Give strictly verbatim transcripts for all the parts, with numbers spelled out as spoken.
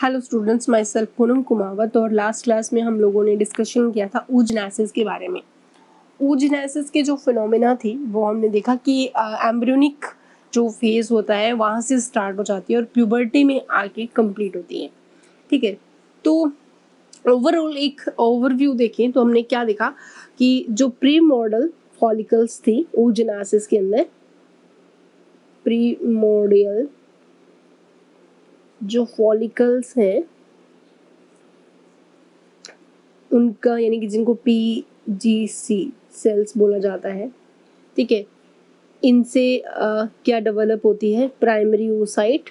Hello students, myself Poonam Kumawat. और last class में हम लोगों ने डिस्कशन किया था oogenesis के बारे में। oogenesis के जो फिनोमेना थी वो हमने देखा कि एम्ब्रियोनिक जो फेज होता है वहाँ से स्टार्ट हो जाती है और प्यूबर्टी में आके कंप्लीट होती है। ठीक है, तो ओवरऑल एक ओवरव्यू देखें तो हमने क्या देखा कि जो प्री मॉडल फॉलिकल्स थी oogenesis के अंदर, प्री मॉडल जो फॉलिकल्स हैं उनका, यानी कि जिनको पी जी सी सेल्स बोला जाता है, ठीक है, इनसे आ, क्या डेवलप होती है, प्राइमरी oocyte,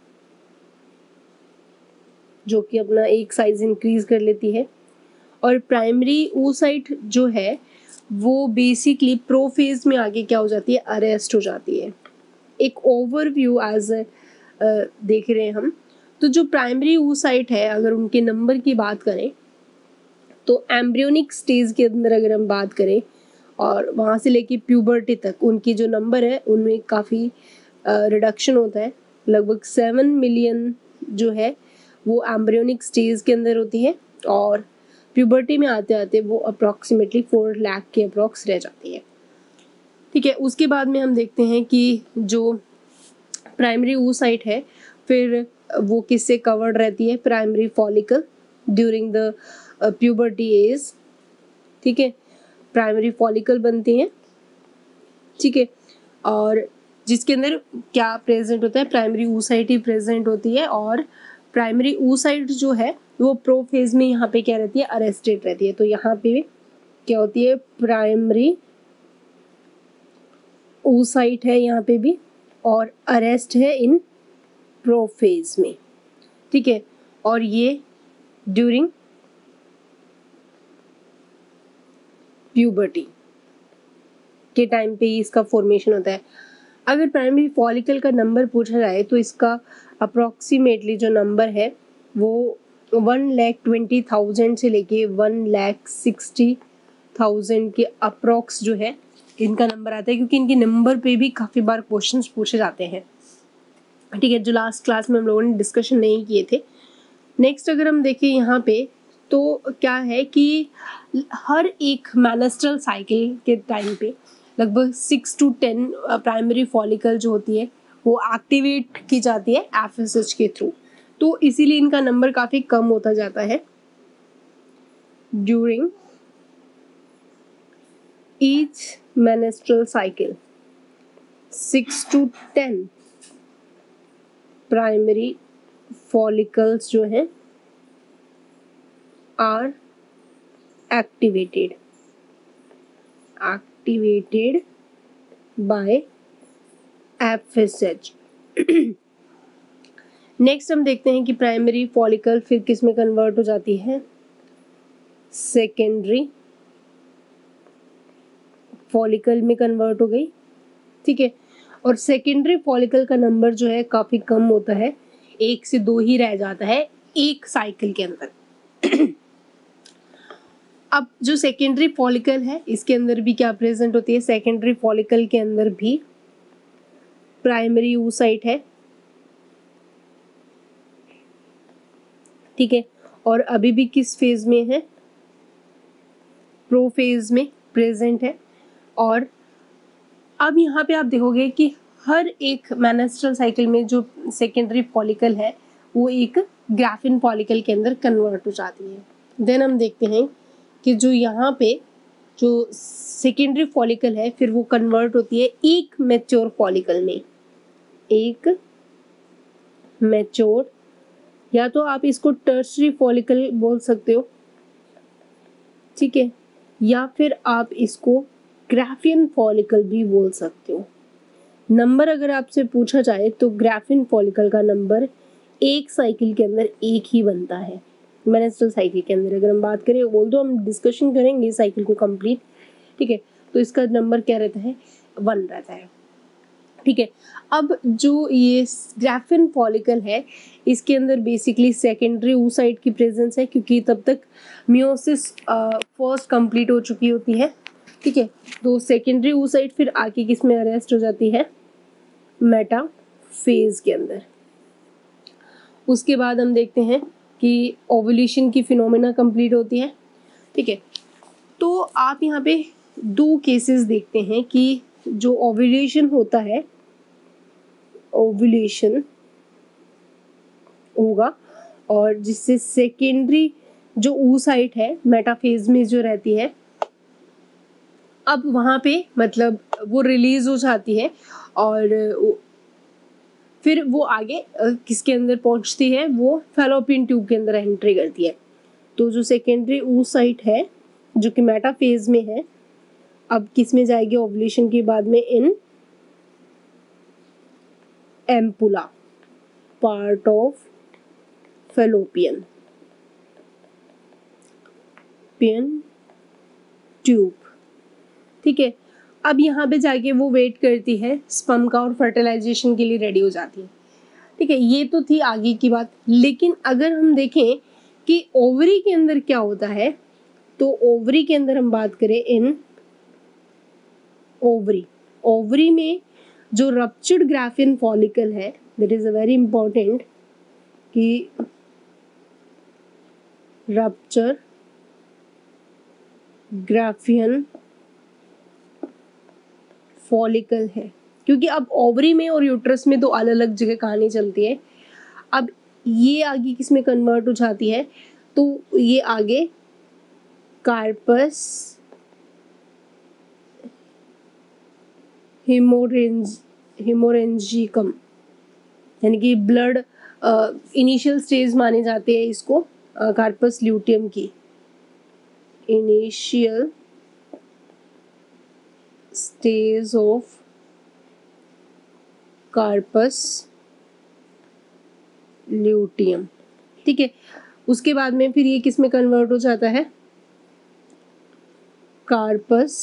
जो कि अपना एक साइज इंक्रीज कर लेती है। और प्राइमरी oocyte जो है वो बेसिकली प्रोफेज में आगे क्या हो जाती है, अरेस्ट हो जाती है। एक ओवरव्यू एज देख रहे हैं हम, तो जो प्राइमरी oocyte है अगर उनके नंबर की बात करें तो एम्ब्रियोनिक स्टेज के अंदर अगर हम बात करें और वहाँ से लेके प्यूबर्टी तक उनकी जो नंबर है उनमें काफ़ी रिडक्शन होता है। लगभग सेवन मिलियन जो है वो एम्ब्रियोनिक स्टेज के अंदर होती है और प्यूबर्टी में आते आते वो अप्रॉक्सीमेटली फोर लाख के अप्रॉक्स रह जाती है। ठीक है, उसके बाद में हम देखते हैं कि जो प्राइमरी oocyte है फिर वो किससे कवर्ड रहती है, primary follicle during the puberty age. ठीक है, प्राइमरी फॉलिकल बनती हैं। ठीक है, और जिसके अंदर क्या प्रेजेंट होता है, प्राइमरी oocyte ही प्रेजेंट होती है। और प्राइमरी oocyte जो है वो प्रोफेज में यहाँ पे क्या रहती है, अरेस्टेड रहती है। तो यहाँ पे क्या होती है, प्राइमरी oocyte है यहाँ पे भी और अरेस्ट है इन प्रोफेज में। ठीक है, और ये ड्यूरिंग प्यूबर्टी के टाइम पे ही इसका फॉर्मेशन होता है। अगर प्राइमरी फॉलिकल का नंबर पूछा जाए तो इसका अप्रॉक्सीमेटली जो नंबर है वो वन लैख ट्वेंटी थाउजेंड से लेके वन लैख सिक्सटी थाउजेंड के अप्रॉक्स जो है इनका नंबर आता है, क्योंकि इनके नंबर पे भी काफ़ी बार क्वेश्चंस पूछे जाते हैं। ठीक है, जो लास्ट क्लास में हम लोगों ने डिस्कशन नहीं किए थे। नेक्स्ट अगर हम देखें यहाँ पे तो क्या है कि हर एक मेनस्ट्रल साइकिल के टाइम पे लगभग six to ten primary follicle जो होती है वो एक्टिवेट की जाती है एफ एस एच के थ्रू। तो इसीलिए इनका नंबर काफ़ी कम होता जाता है during each menstrual cycle. Six to ten primary follicles जो हैं are activated activated by F S H. Next हम देखते हैं कि प्राइमरी फॉलिकल फिर किस में कन्वर्ट हो जाती है, सेकेंडरी फॉलिकल में कन्वर्ट हो गई। ठीक है, और सेकेंडरी फॉलिकल का नंबर जो है काफ़ी कम होता है, एक से दो ही रह जाता है एक साइकिल के अंदर। अब जो सेकेंडरी फॉलिकल है इसके अंदर भी क्या प्रेजेंट होती है, सेकेंडरी फॉलिकल के अंदर भी प्राइमरी oocyte है। ठीक है, और अभी भी किस फेज में है, प्रोफेज में प्रेजेंट है। और अब यहाँ पे आप देखोगे कि हर एक मेनस्ट्रल साइकिल में जो सेकेंडरी फॉलिकल है वो एक ग्राफिन फॉलिकल के अंदर कन्वर्ट हो जाती है। देन हम देखते हैं कि जो यहाँ पे जो सेकेंडरी फॉलिकल है फिर वो कन्वर्ट होती है एक मैच्योर फॉलिकल में, एक मैच्योर, या तो आप इसको टर्शरी फॉलिकल बोल सकते हो। ठीक है, या फिर आप इसको ग्राफिन फॉलिकल भी बोल सकते हो। नंबर अगर आपसे पूछा जाए तो ग्राफिन फॉलिकल का नंबर एक साइकिल के अंदर एक ही बनता है मेनस्ट्रल साइकिल के अंदर। अगर हम बात करें, बोल दो हम डिस्कशन करेंगे साइकिल को कंप्लीट। ठीक है, तो इसका नंबर क्या रहता है, वन रहता है। ठीक है, अब जो ये ग्राफिन फॉलिकल है इसके अंदर बेसिकली सेकेंडरी oocyte की प्रेजेंस है, क्योंकि तब तक मियोसिस फर्स्ट कंप्लीट हो चुकी होती है। ठीक है, तो सेकेंडरी oocyte फिर आके किस में अरेस्ट हो जाती है, मेटाफेज के अंदर। उसके बाद हम देखते हैं कि ओव्यूलेशन की फिनोमेना कंप्लीट होती है। ठीक है, तो आप यहाँ पे दो केसेस देखते हैं कि जो ओव्यूलेशन होता है, ओव्यूलेशन होगा और जिससे सेकेंडरी जो oocyte है मेटाफेज में जो रहती है, अब वहाँ पे मतलब वो रिलीज हो जाती है और फिर वो आगे किसके अंदर पहुँचती है, वो फैलोपियन ट्यूब के अंदर एंट्री करती है। तो जो सेकेंडरी oocyte है जो कि मेटाफेज में है, अब किस में जाएगी ओव्यूलेशन के बाद में, in ampulla, part of fallopian पियन ट्यूब। ठीक है, अब यहाँ पे जाके वो वेट करती है स्पर्म का और फर्टिलाइजेशन के लिए रेडी हो जाती है। ठीक है, ये तो थी आगे की बात। लेकिन अगर हम देखें कि ओवरी के अंदर क्या होता है, तो ओवरी के अंदर हम बात करें इन ओवरी, ओवरी में जो रप्चर्ड ग्राफियन फॉलिकल है, that is a very important कि रप्चर ग्राफियन फॉलिकल है, क्योंकि अब ओवरी में और यूट्रस में दो अलग अलग जगह कहानी चलती है। अब ये आगे किस में कन्वर्ट हो जाती है, तो ये आगे कार्पस हिमोरेंज हिमोरेंजिकम, यानी कि ब्लड इनिशियल स्टेज माने जाते हैं इसको कार्पस ल्यूटियम की, initial stage of corpus luteum. ठीक है, उसके बाद में फिर ये किस में कन्वर्ट हो जाता है, कार्पस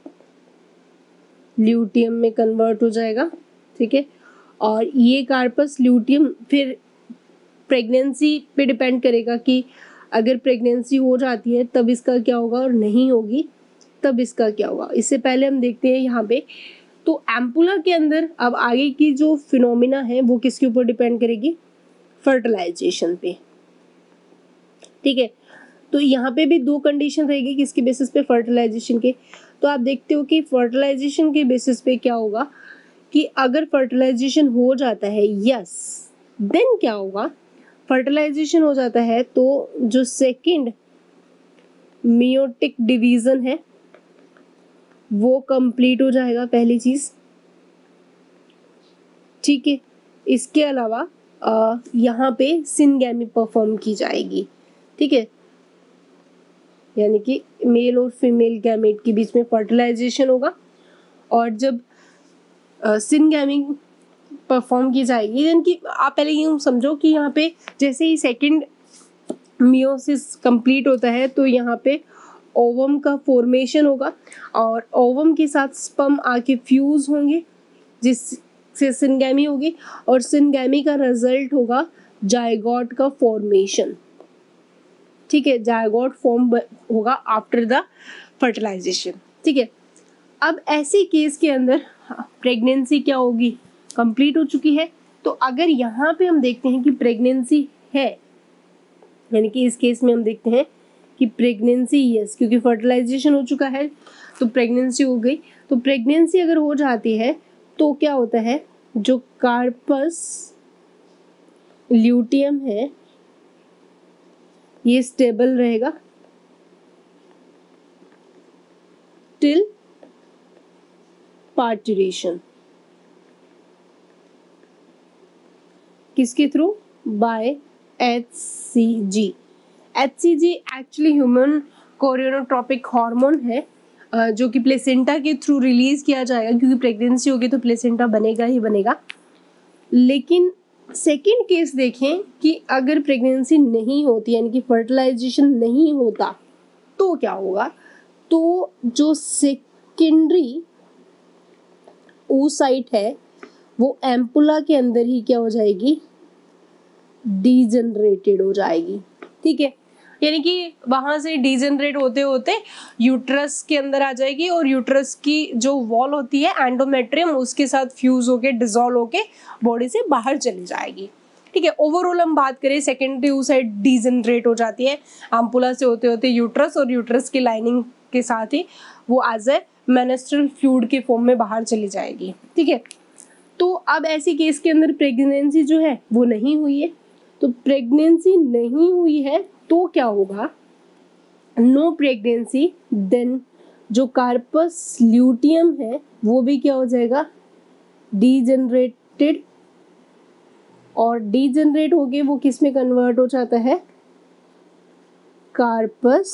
ल्यूटियम में कन्वर्ट हो जाएगा। ठीक है, और ये कार्पस ल्यूटियम फिर प्रेगनेंसी पे डिपेंड करेगा कि अगर प्रेगनेंसी हो जाती है तब इसका क्या होगा और नहीं होगी तब इसका क्या होगा। इससे पहले हम देखते हैं यहाँ पे, तो एम्पुला के अंदर अब आगे की जो फिनोमिना है वो किसके ऊपर डिपेंड करेगी, फर्टिलाइजेशन पे। ठीक है, तो यहाँ पे भी दो कंडीशन रहेगी किसके बेसिस पे, फर्टिलाइजेशन के। तो आप देखते हो कि फर्टिलाइजेशन के बेसिस पे क्या होगा कि अगर फर्टिलाइजेशन हो जाता है, यस, देन क्या होगा, फर्टिलाइजेशन हो जाता है तो जो सेकंड मियोटिक डिवीजन है वो कंप्लीट हो जाएगा, पहली चीज। ठीक है, इसके अलावा यहाँ पे सिनगैमी परफॉर्म की जाएगी। ठीक है, यानी कि मेल और फीमेल गैमेट के बीच में फर्टिलाइजेशन होगा और जब सिनगैमी परफॉर्म की जाएगी, यानी कि आप पहले ये समझो कि यहाँ पे जैसे ही सेकंड मियोसिस कंप्लीट होता है तो यहाँ पे ओवम का फॉर्मेशन होगा और ओवम के साथ स्पर्म आके फ्यूज होंगे जिससे सिनगैमी होगी और सिनगैमी का रिजल्ट होगा जायगोट का फॉर्मेशन। ठीक है, जायगोट फॉर्म होगा आफ्टर द फर्टिलाइजेशन। ठीक है, अब ऐसे केस के अंदर प्रेगनेंसी क्या होगी, कंप्लीट हो चुकी है। तो अगर यहाँ पे हम देखते हैं कि प्रेगनेंसी है, यानी कि इस केस में हम देखते हैं कि प्रेगनेंसी यस, क्योंकि फर्टिलाइजेशन हो चुका है तो प्रेगनेंसी हो गई। तो प्रेगनेंसी अगर हो जाती है तो क्या होता है, जो कार्पस ल्यूटियम है ये स्टेबल रहेगा टिल पार्टुरेशन। किसके through, by H C G. H C G actually human chorionic gonadotropic hormone है जो कि प्लेसेंटा के थ्रू रिलीज किया जाएगा, क्योंकि प्रेगनेंसी होगी तो प्लेसेंटा बनेगा ही बनेगा। लेकिन सेकेंड केस देखें कि अगर प्रेगनेंसी नहीं होती, यानी कि फर्टिलाइजेशन नहीं होता, तो क्या होगा, तो जो सेकेंडरी oocyte है वो एम्पुला के अंदर ही क्या हो जाएगी, डीजनरेटेड हो जाएगी। ठीक है, यानी कि वहां से डीजनरेट होते होते यूट्रस के अंदर आ जाएगी और यूट्रस की जो वॉल होती है एंडोमेट्रियम उसके साथ फ्यूज होके डिसॉल्व होके बॉडी से बाहर चली जाएगी। ठीक ठीक है। ओवरऑल हम बात करें, सेकेंडरी oocyte डीजनरेट हो जाती है एम्पुला से होते होते यूट्रस, और यूट्रस की लाइनिंग के साथ ही वो एज ए मेनेस्ट्रल फ्लूइड के फॉर्म में बाहर चली जाएगी, ठीक है। तो अब ऐसे केस के अंदर प्रेगनेंसी जो है वो नहीं हुई है, तो प्रेगनेंसी नहीं हुई है तो क्या होगा, नो प्रेगनेंसी, देन जो कार्पस ल्यूटियम है वो भी क्या हो जाएगा, डीजनरेटेड, और डीजनरेट होके वो किस में कन्वर्ट हो जाता है, कार्पस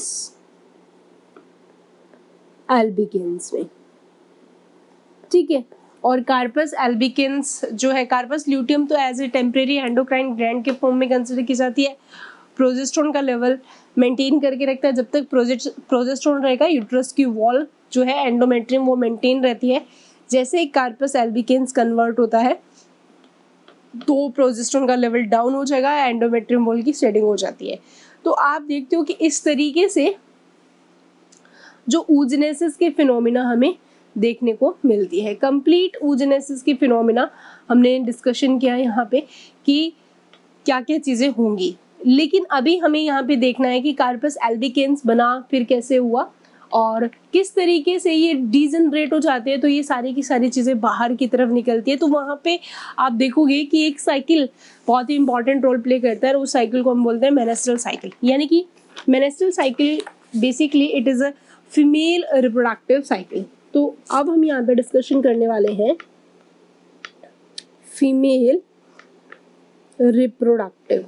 एल्बिकेंस में, ठीक है। और कार्पस एल्बिकेंस जो है, कार्पस ल्यूटियम तो as a temporary endocrine gland के फॉर्म में कंसिडर की जाती है। प्रोजेस्टेरोन का लेवल मेंटेन करके रखता है, जब तक प्रोजेस्टेरोन रहेगा यूट्रस की वॉल जो है एंडोमेट्रियम वो मेंटेन रहती है। जैसे एक कार्पस एल्बिकेंस कन्वर्ट होता है तो प्रोजेस्टेरोन का लेवल डाउन हो जाएगा, एंडोमेट्रियम वॉल की शेडिंग हो जाती है। तो आप देखते हो कि इस तरीके से जो ऊजनेसिस के फिनोमिना हमें देखने को मिलती है। कंप्लीट ऊजनेसिस की फिनोमिना हमने डिस्कशन किया यहाँ पे कि क्या क्या चीज़ें होंगी, लेकिन अभी हमें यहाँ पे देखना है कि कार्पस एल्बिकेंस बना फिर कैसे हुआ और किस तरीके से ये डीजनरेट हो जाते हैं, तो ये सारी की सारी चीज़ें बाहर की तरफ निकलती है। तो वहाँ पे आप देखोगे कि एक साइकिल बहुत ही इंपॉर्टेंट रोल प्ले करता है, और उस साइकिल को हम बोलते हैं मेनेस्ट्रल साइकिल। यानी कि menstrual cycle basically it is a female reproductive cycle. तो अब हम यहाँ पे डिस्कशन करने वाले हैं फीमेल रिप्रोडक्टिव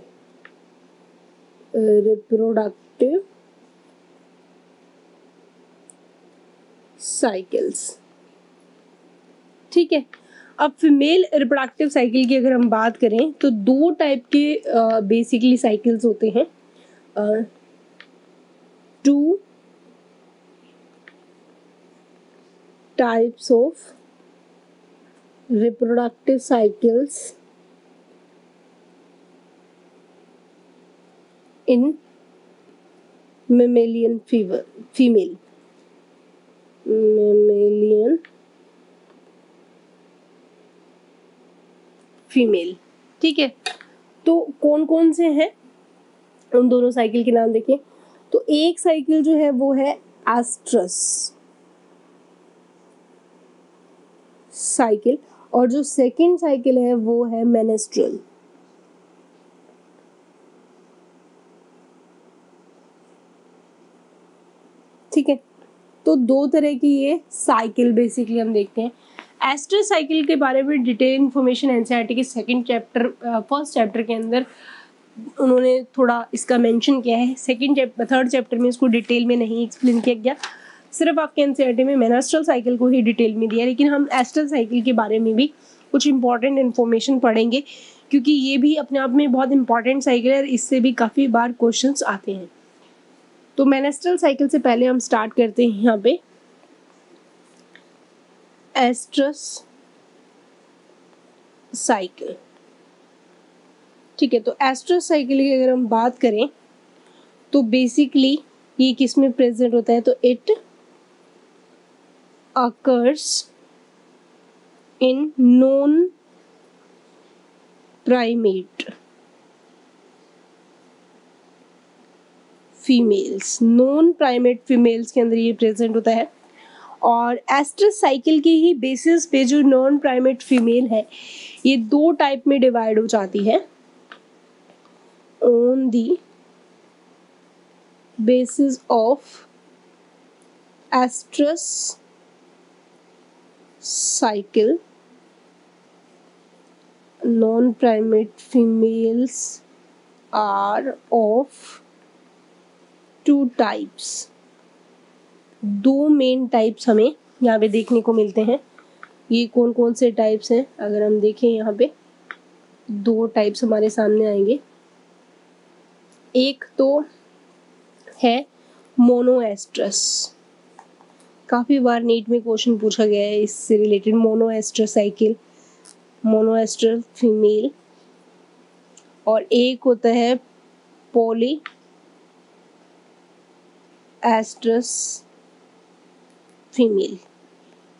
रिप्रोडक्टिव साइकिल्स, ठीक है। अब फीमेल रिप्रोडक्टिव साइकिल की अगर हम बात करें तो दो टाइप के बेसिकली साइकिल्स होते हैं, two types of reproductive cycles in mammalian fever female mammalian female, ठीक है। तो कौन कौन से हैं उन दोनों साइकिल के नाम देखिए। तो एक साइकिल जो है वो है एस्ट्रस साइकिल, और जो सेकंड साइकिल है वो है मेनेस्ट्रल। ठीक है, तो दो तरह की ये साइकिल बेसिकली हम देखते हैं। एस्ट्रस साइकिल के बारे में डिटेल इन्फॉर्मेशन एनसीईआरटी के सेकंड चैप्टर फर्स्ट चैप्टर के अंदर उन्होंने थोड़ा इसका मेंशन किया है। सेकंड चैप्टर थर्ड चैप्टर में इसको डिटेल में नहीं एक्सप्लेन किया गया, सिर्फ आपके एनसीईआरटी में मेनेस्ट्रल साइकिल को ही डिटेल में दिया, लेकिन हम एस्ट्रस साइकिल के बारे में भी कुछ इंपॉर्टेंट इन्फॉर्मेशन पढ़ेंगे, क्योंकि ये भी अपने आप में बहुत इंपॉर्टेंट साइकिल है, इससे भी काफ़ी बार क्वेश्चंस आते हैं। तो मेनेस्ट्रल साइकिल से पहले हम स्टार्ट करते हैं यहाँ पे एस्ट्रस साइकिल। ठीक है, तो एस्ट्रस साइकिल की अगर हम बात करें तो बेसिकली ये किस में प्रेजेंट होता है, तो it occurs in non primate females, non primate females के अंदर ये प्रेजेंट होता है। और एस्ट्रस साइकिल की ही बेसिस पे जो नॉन प्राइमेट फीमेल है ये दो टाइप में डिवाइड हो जाती है। On the basis of oestrus cycle, non primate females are of two types. दो मेन टाइप्स हमें यहाँ पे देखने को मिलते हैं। ये कौन कौन से टाइप्स हैं, अगर हम देखें यहाँ पे दो टाइप्स हमारे सामने आएंगे। एक तो है मोनोएस्ट्रस, काफ़ी बार नीट में क्वेश्चन पूछा गया है इससे related, monoestrous cycle, monoestrous female. और एक होता है पॉली एस्ट्रस फीमेल।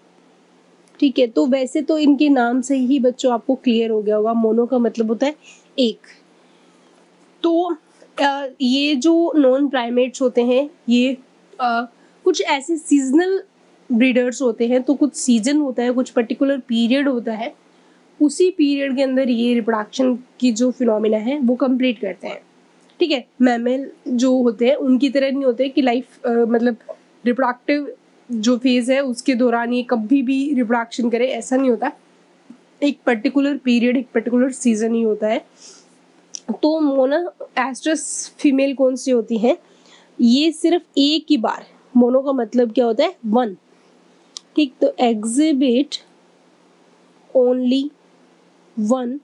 ठीक है, तो वैसे तो इनके नाम से ही बच्चों आपको क्लियर हो गया होगा। मोनो का मतलब होता है एक। तो आ, ये जो नॉन प्राइमेट्स होते हैं ये आ, कुछ ऐसे सीजनल ब्रीडर्स होते हैं, तो कुछ सीजन होता है, कुछ पर्टिकुलर पीरियड होता है, उसी पीरियड के अंदर ये रिप्रोडक्शन की जो फिनोमिना है वो कंप्लीट करते हैं। ठीक है, मैमल जो होते हैं उनकी तरह नहीं होते कि लाइफ मतलब रिप्रोडक्टिव जो फेज है उसके दौरान ये कभी भी रिप्रोडक्शन करे, ऐसा नहीं होता। एक पर्टिकुलर पीरियड, एक पर्टिकुलर सीजन ही होता है। तो मोनो एस्ट्रस फीमेल कौन सी होती है, ये सिर्फ एक ही बार, मोनो का मतलब क्या होता है, वन। ठीक, तो exhibit only one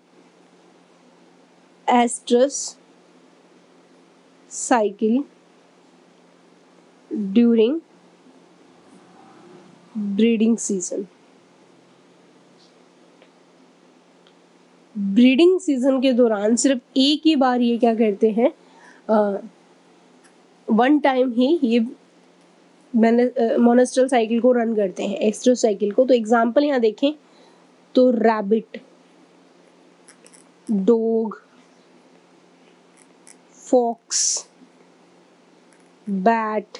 oestrus cycle during breeding season. Breeding season के दौरान सिर्फ एक ही बार ये क्या करते हैं, वन टाइम ही ये मोनेस्ट्रल साइकिल को रन करते हैं, एस्ट्रस साइकिल को। तो एग्जांपल यहाँ देखें तो rabbit, dog, fox, bat,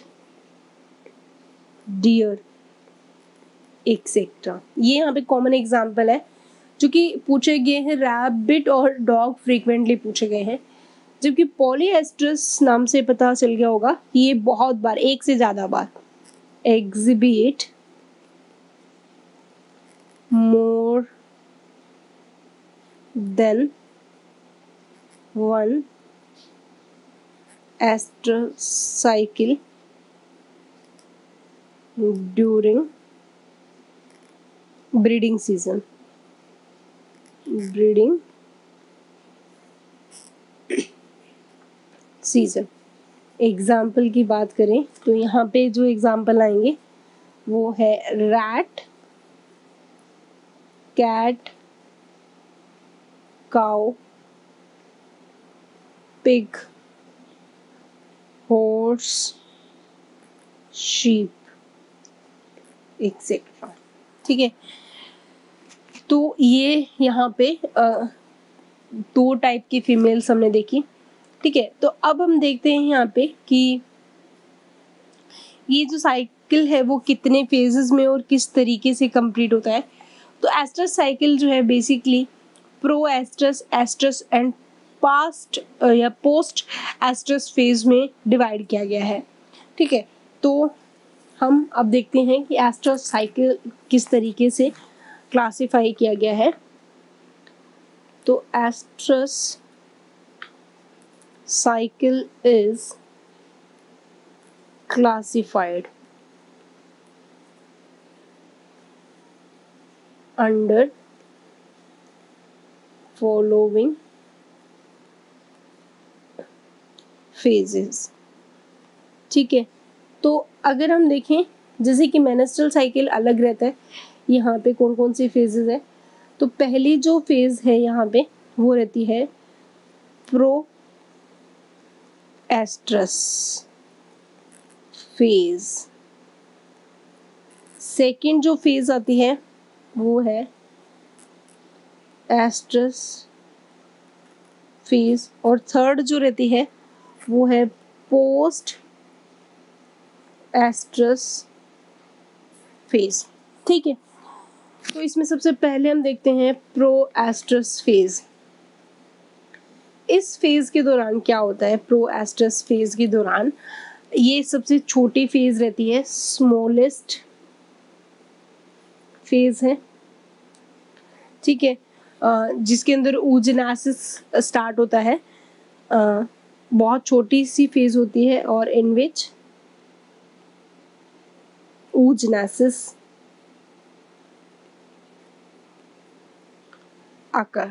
deer etcetera, ये यहाँ पे कॉमन एग्जांपल है जो कि पूछे गए हैं। रैबिट और डॉग फ्रीक्वेंटली पूछे गए हैं, जबकि पॉलीएस्ट्रस नाम से पता चल गया होगा ये बहुत बार, एक से ज्यादा बार। Exhibit more than one oestrus cycle during breeding season. Breeding season example की बात करें तो यहाँ पे जो एग्जाम्पल आएंगे वो है rat, cat, cow, pig, horse, sheep etcetera. ठीक है, तो ये यहाँ पे आ, दो टाइप की फीमेल्स हमने देखी। ठीक है, तो अब हम देखते हैं यहाँ पे कि ये जो साइकिल है वो कितने फेजेस में और किस तरीके से कंप्लीट होता है। तो एस्ट्रस साइकिल जो है basically pro oestrus, oestrus and past या पोस्ट एस्ट्रस फेज में डिवाइड किया गया है। ठीक है, तो हम अब देखते हैं कि एस्ट्रस साइकिल किस तरीके से क्लासिफाई किया गया है। तो oestrus cycle is classified under following phases। ठीक है, तो अगर हम देखें जैसे कि मेनेस्ट्रल साइकिल अलग रहता है, यहाँ पे कौन कौन सी फेजेस है। तो पहली जो फेज है यहाँ पे वो रहती है प्रो एस्ट्रस फेज। सेकेंड जो फेज आती है वो है एस्ट्रस फेज, और थर्ड जो रहती है वो है पोस्ट एस्ट्रस फेज। ठीक है, तो इसमें सबसे पहले हम देखते हैं प्रो एस्ट्रस फेज। इस फेज के दौरान क्या होता है, प्रो एस्ट्रस फेज के दौरान ये सबसे छोटी फेज रहती है, स्मॉलेस्ट फेज है। ठीक है, जिसके अंदर oogenesis स्टार्ट होता है, आ, बहुत छोटी सी फेज होती है, और इन विच oogenesis occur।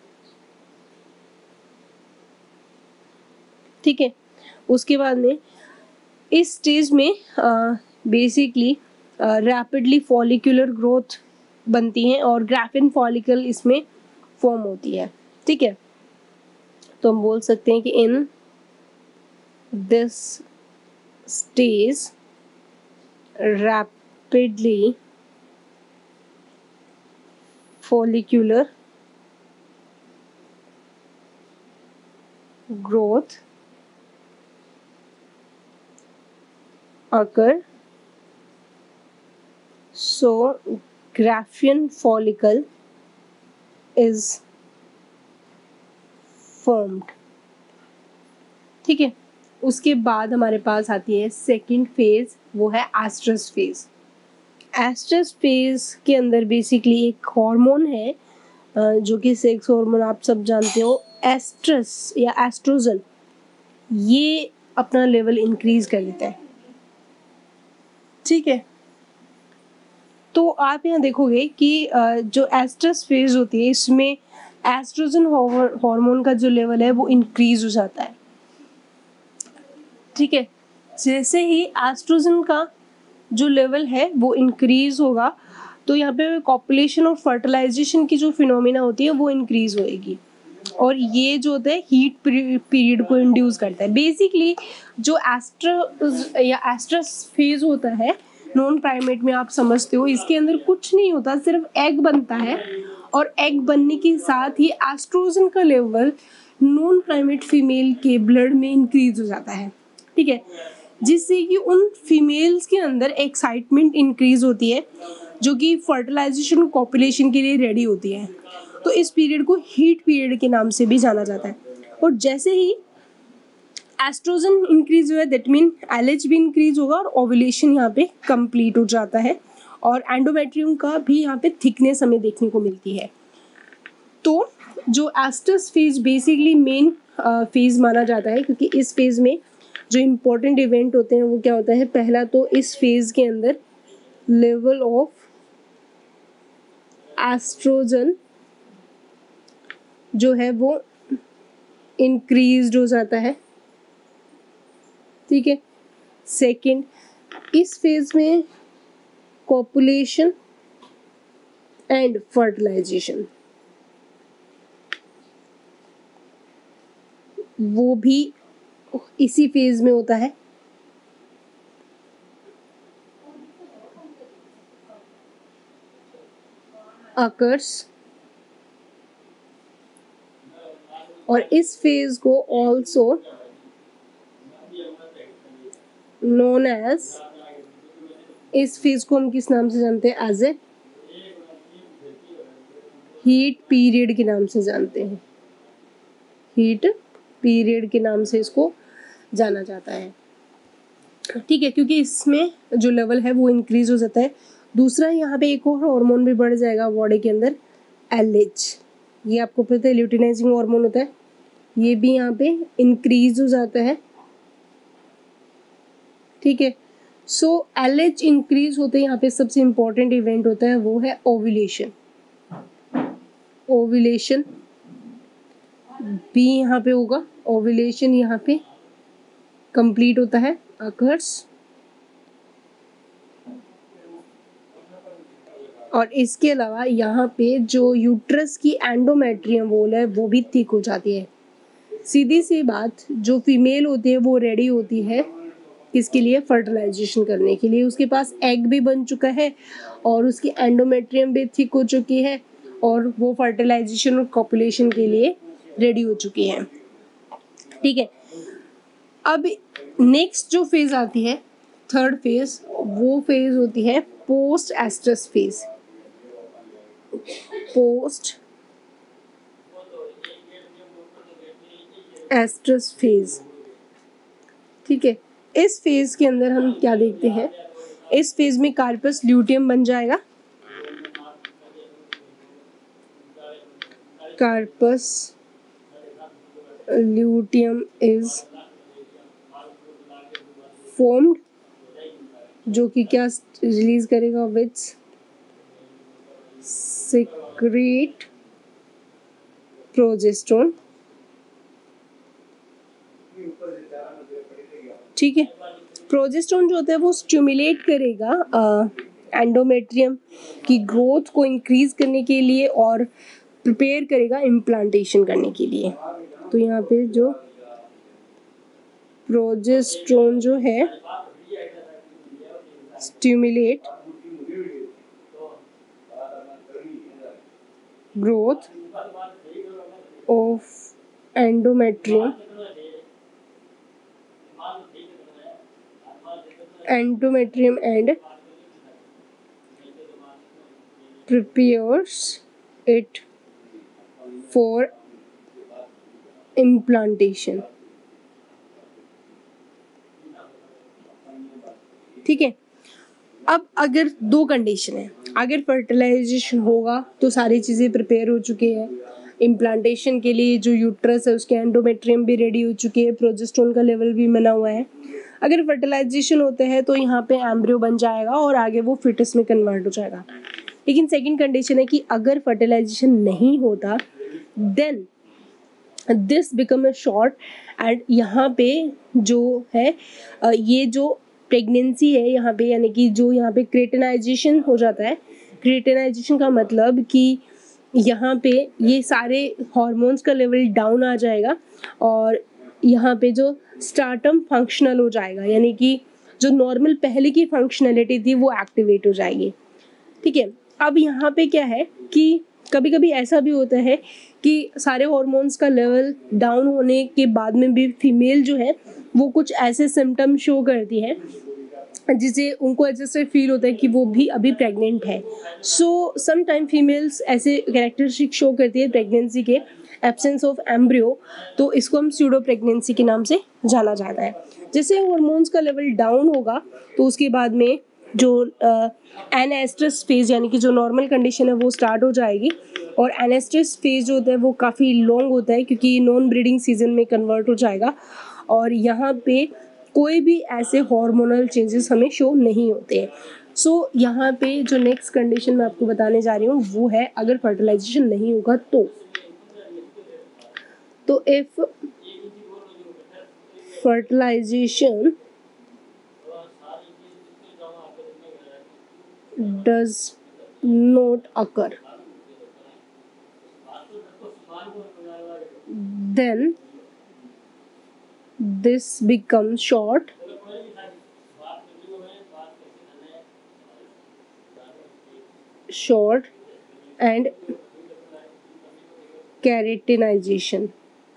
ठीक है, उसके बाद में इस स्टेज में बेसिकली रैपिडली फॉलिकुलर ग्रोथ बनती है और ग्राफिन फॉलिकल इसमें फॉर्म होती है। ठीक है, तो हम बोल सकते हैं कि in this stage rapidly follicular growth occur, so Graafian follicle is formed. ठीक है, उसके बाद हमारे पास आती है सेकंड फेज, वो है एस्ट्रस फेज. एस्ट्रस फेज के अंदर बेसिकली एक हार्मोन है जो कि सेक्स हार्मोन आप सब जानते हो, एस्ट्रस या एस्ट्रोजन, ये अपना लेवल इंक्रीज कर देता है. ठीक है, तो आप यहाँ देखोगे कि जो एस्ट्रस फेज होती है इसमें एस्ट्रोजन हार्मोन का जो लेवल है वो इंक्रीज हो जाता है. ठीक है, जैसे ही एस्ट्रोजन का जो लेवल है वो इंक्रीज होगा तो यहाँ पे कॉपुलेशन और फर्टिलाइजेशन की जो फिनोमिना होती है वो इंक्रीज होएगी, और ये जो होता है हीट पीरियड को इंड्यूस करता है. बेसिकली जो एस्ट्र या एस्ट्रस फेज होता है नॉन प्राइमेट में, आप समझते हो इसके अंदर कुछ नहीं होता, सिर्फ एग बनता है, और एग बनने के साथ ही एस्ट्रोजन का लेवल नॉन प्राइमेट फीमेल के ब्लड में इंक्रीज हो जाता है. ठीक है, जिससे कि उन फीमेल्स के अंदर एक्साइटमेंट इंक्रीज होती है जो कि फर्टिलाइजेशन और कॉपुलेशन के लिए रेडी होती है. तो इस पीरियड को हीट पीरियड के नाम से भी जाना जाता है. और जैसे ही एस्ट्रोजन इंक्रीज हुआ दैट मीन एलएच भी इंक्रीज होगा और ओव्यूलेशन यहाँ पे कंप्लीट हो जाता है, और एंडोमेट्रियम का भी यहाँ पे थिकनेस हमें देखने को मिलती है. तो जो oestrus phase basically main phase माना जाता है, क्योंकि इस फेज में जो इम्पोर्टेंट इवेंट होते हैं वो क्या होता है, पहला तो इस फेज के अंदर लेवल ऑफ एस्ट्रोजन जो है वो इंक्रीज्ड हो जाता है. ठीक है, सेकंड इस फेज में कॉपुलेशन एंड फर्टिलाइजेशन वो भी इसी फेज में होता है. अकर्स, और इस फेज को ऑल्सो नोन एज, इस फेज को हम किस नाम से जानते हैं, एज ए हीट पीरियड के नाम से जानते हैं. हीट पीरियड के नाम से इसको जाना जाता है. ठीक है, क्योंकि इसमें जो लेवल है वो इंक्रीज हो जाता है. दूसरा यहाँ पे एक और हार्मोन भी बढ़ जाएगा बॉडी के अंदर, एलएच. ये आपको पता है ल्यूटिनाइजिंग हार्मोन होता है, ये भी यहाँ पे इंक्रीज हो जाता है. ठीक है, सो एलएच इंक्रीज होते हैं, यहाँ पे सबसे इंपॉर्टेंट इवेंट होता है वो है ओव्यूलेशन. ओव्यूलेशन भी यहाँ पे होगा, ओव्यूलेशन यहाँ पे कंप्लीट होता है, अकर्स. और इसके अलावा यहाँ पे जो यूट्रस की एंडोमेट्रियम वॉल है वो भी थिक हो जाती है. सीधी सी बात, जो फीमेल होती है वो रेडी होती है किसके लिए, फर्टिलाइजेशन करने के लिए. उसके पास एग भी बन चुका है और उसकी एंडोमेट्रियम भी थिक हो चुकी है, और वो फर्टिलाइजेशन और कॉपुलेशन के लिए रेडी हो चुकी है. ठीक है, अब नेक्स्ट जो फेज आती है थर्ड फेज, वो फेज होती है post oestrus phase. Post oestrus phase. ठीक है, इस फेज के अंदर हम क्या देखते हैं, इस फेज में कार्पस ल्यूटियम बन जाएगा. कार्पस ल्यूटियम इज फॉर्म्ड, जो कि क्या रिलीज करेगा, विच सिक्रेट प्रोजेस्टेरोन. ठीक है, प्रोजेस्टेरोन जो होता है वो स्टिमुलेट करेगा एंडोमेट्रियम की ग्रोथ को इंक्रीज करने के लिए और प्रिपेयर करेगा इम्प्लांटेशन करने के लिए. तो यहाँ पे जो प्रोजेस्टेरोन जो है stimulate growth of endometrium endometrium and prepares it for implantation. ठीक है, अब अगर दो कंडीशन है, अगर फर्टिलाइजेशन होगा तो सारी चीज़ें प्रिपेयर हो चुकी है, इम्प्लांटेशन के लिए जो यूट्रस है उसके एंडोमेट्रियम भी रेडी हो चुकी है, प्रोजेस्टेरोन का लेवल भी बना हुआ है। अगर फर्टिलाइजेशन होता है तो यहाँ पे एम्ब्रियो बन जाएगा और आगे वो फिटस में कन्वर्ट हो जाएगा। लेकिन सेकंड कंडीशन है कि अगर फर्टिलाइजेशन नहीं होता then this become a short and यहाँ पे जो है ये जो प्रेगनेंसी है यहाँ पे, यानी कि जो यहाँ पे क्रेटेनाइजेशन हो जाता है। क्रेटेनाइजेशन का मतलब कि यहाँ पे ये सारे हॉर्मोन्स का लेवल डाउन आ जाएगा और यहाँ पे जो स्टार्टम फंक्शनल हो जाएगा, यानी कि जो नॉर्मल पहले की फंक्शनैलिटी थी वो एक्टिवेट हो जाएगी। ठीक है, अब यहाँ पे क्या है कि कभी कभी ऐसा भी होता है कि सारे हॉर्मोन्स का लेवल डाउन होने के बाद में भी फीमेल जो है वो कुछ ऐसे सिम्टम शो करती है जिसे उनको ऐसे फील होता है कि वो भी अभी प्रेग्नेंट है। सो सम टाइम फीमेल्स ऐसे कैरेक्टरिस्टिक शो करती है प्रेगनेंसी के, एब्सेंस ऑफ एम्ब्रियो, तो इसको हम स्यूडो प्रेगनेंसी के नाम से जाना जाता है। जैसे हार्मोन्स का लेवल डाउन होगा तो उसके बाद में जो एनेस्ट्रस फेज यानी कि जो नॉर्मल कंडीशन है वो स्टार्ट हो जाएगी। और एनेस्ट्रस फेज जो होता है वो काफ़ी लॉन्ग होता है क्योंकि नॉन ब्रीडिंग सीजन में कन्वर्ट हो जाएगा और यहाँ पे कोई भी ऐसे हार्मोनल चेंजेस हमें शो नहीं होते हैं। सो so, यहाँ पे जो नेक्स्ट कंडीशन मैं आपको बताने जा रही हूँ वो है अगर फर्टिलाइजेशन नहीं होगा तो तो if fertilisation does not occur then this becomes short short and keratinization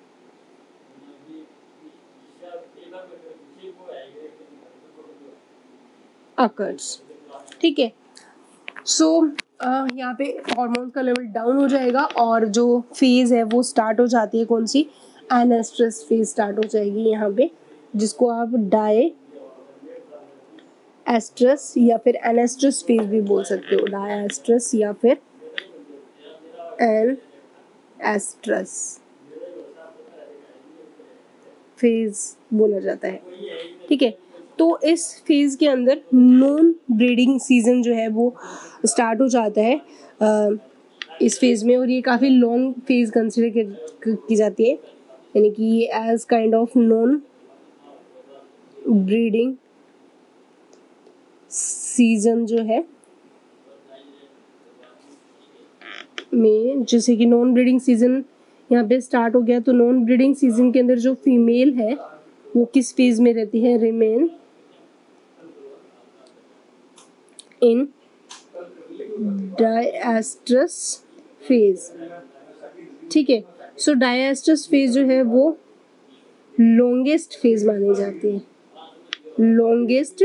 occurs। ठीक है, सो so, यहाँ पे हार्मोन का लेवल डाउन हो जाएगा और जो फेज़ है वो स्टार्ट हो जाती है, कौन सी, एनेस्ट्रस फेज स्टार्ट हो जाएगी यहाँ पे, जिसको आप डाई एस्ट्रस या फिर एनेस्ट्रस फेज भी बोल सकते हो, डाई एस्ट्रस या फिर एन एस्ट्रस फेज बोला जाता है। ठीक है, तो इस फेज़ के अंदर नॉन ब्रीडिंग सीजन जो है वो स्टार्ट हो जाता है आ, इस फेज़ में, और ये काफ़ी लॉन्ग फेज़ कंसिडर की जाती है, यानी कि ये as kind of non breeding season जो है में, जैसे कि नॉन ब्रीडिंग सीजन यहाँ पे स्टार्ट हो गया तो नॉन ब्रीडिंग सीजन के अंदर जो फीमेल है वो किस फेज में रहती है, रिमेन इन डायएस्ट्रस फेज। ठीक है, सो डायएस्ट्रस फेज जो है वो लॉन्गेस्ट फेज मानी जाती है, लॉन्गेस्ट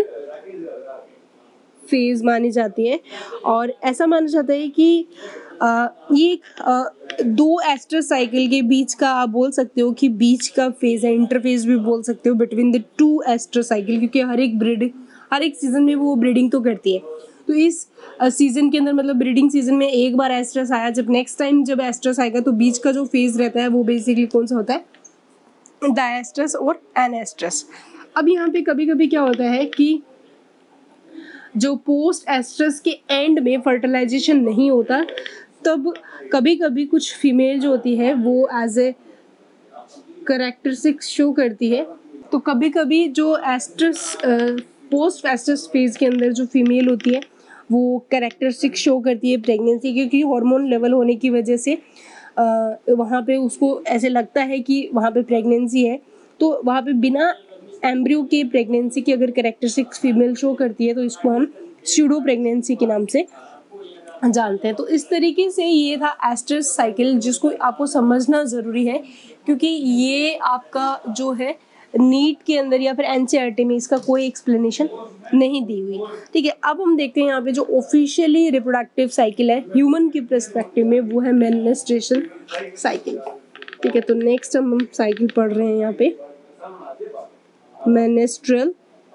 फेज मानी जाती है। और ऐसा माना जाता है कि आ, ये आ, दो एस्ट्रस साइकिल के बीच का, आप बोल सकते हो कि बीच का फेज है, इंटरफेज भी बोल सकते हो between the two oestrus cycle, क्योंकि हर एक ब्रीडिंग हर एक सीजन में वो ब्रीडिंग तो करती है। तो इस सीजन के अंदर मतलब ब्रीडिंग सीजन में एक बार एस्ट्रस आया, जब नेक्स्ट टाइम जब एस्ट्रस आएगा तो बीच का जो फेज रहता है वो बेसिकली कौन सा होता है, डायएस्ट्रस और एनेस्ट्रस। अब यहाँ पे कभी कभी क्या होता है कि जो पोस्ट एस्ट्रस के एंड में फर्टिलाइजेशन नहीं होता, तब कभी कभी कुछ फीमेल जो होती है वो एज ए कैरेक्टरिस्टिक्स शो करती है। तो कभी कभी जो एस्ट्रस पोस्ट एस्ट्रस फेज के अंदर जो फीमेल होती है वो कैरेक्टरिस्टिक्स शो करती है प्रेगनेंसी, क्योंकि हार्मोन लेवल होने की वजह से वहाँ पे उसको ऐसे लगता है कि वहाँ पे प्रेगनेंसी है, तो वहाँ पे बिना एम्ब्रियो के प्रेगनेंसी की अगर कैरेक्टरिस्टिक्स फीमेल शो करती है तो इसको हम स्यूडो प्रेगनेंसी के नाम से जानते हैं। तो इस तरीके से ये था एस्ट्रस साइकिल, जिसको आपको समझना ज़रूरी है क्योंकि ये आपका जो है नीट के अंदर या फिर एनसीईआरटी में इसका कोई एक्सप्लेनेशन नहीं दी हुई। ठीक है, अब हम देखते हैं यहाँ पे जो ऑफिशियली रिप्रोडक्टिव साइकिल है ह्यूमन की पर्सपेक्टिव में, वो है मेनस्ट्रुएशन साइकिल। ठीक है, तो नेक्स्ट हम साइकिल पढ़ रहे हैं यहाँ पे मेनस्ट्रुअल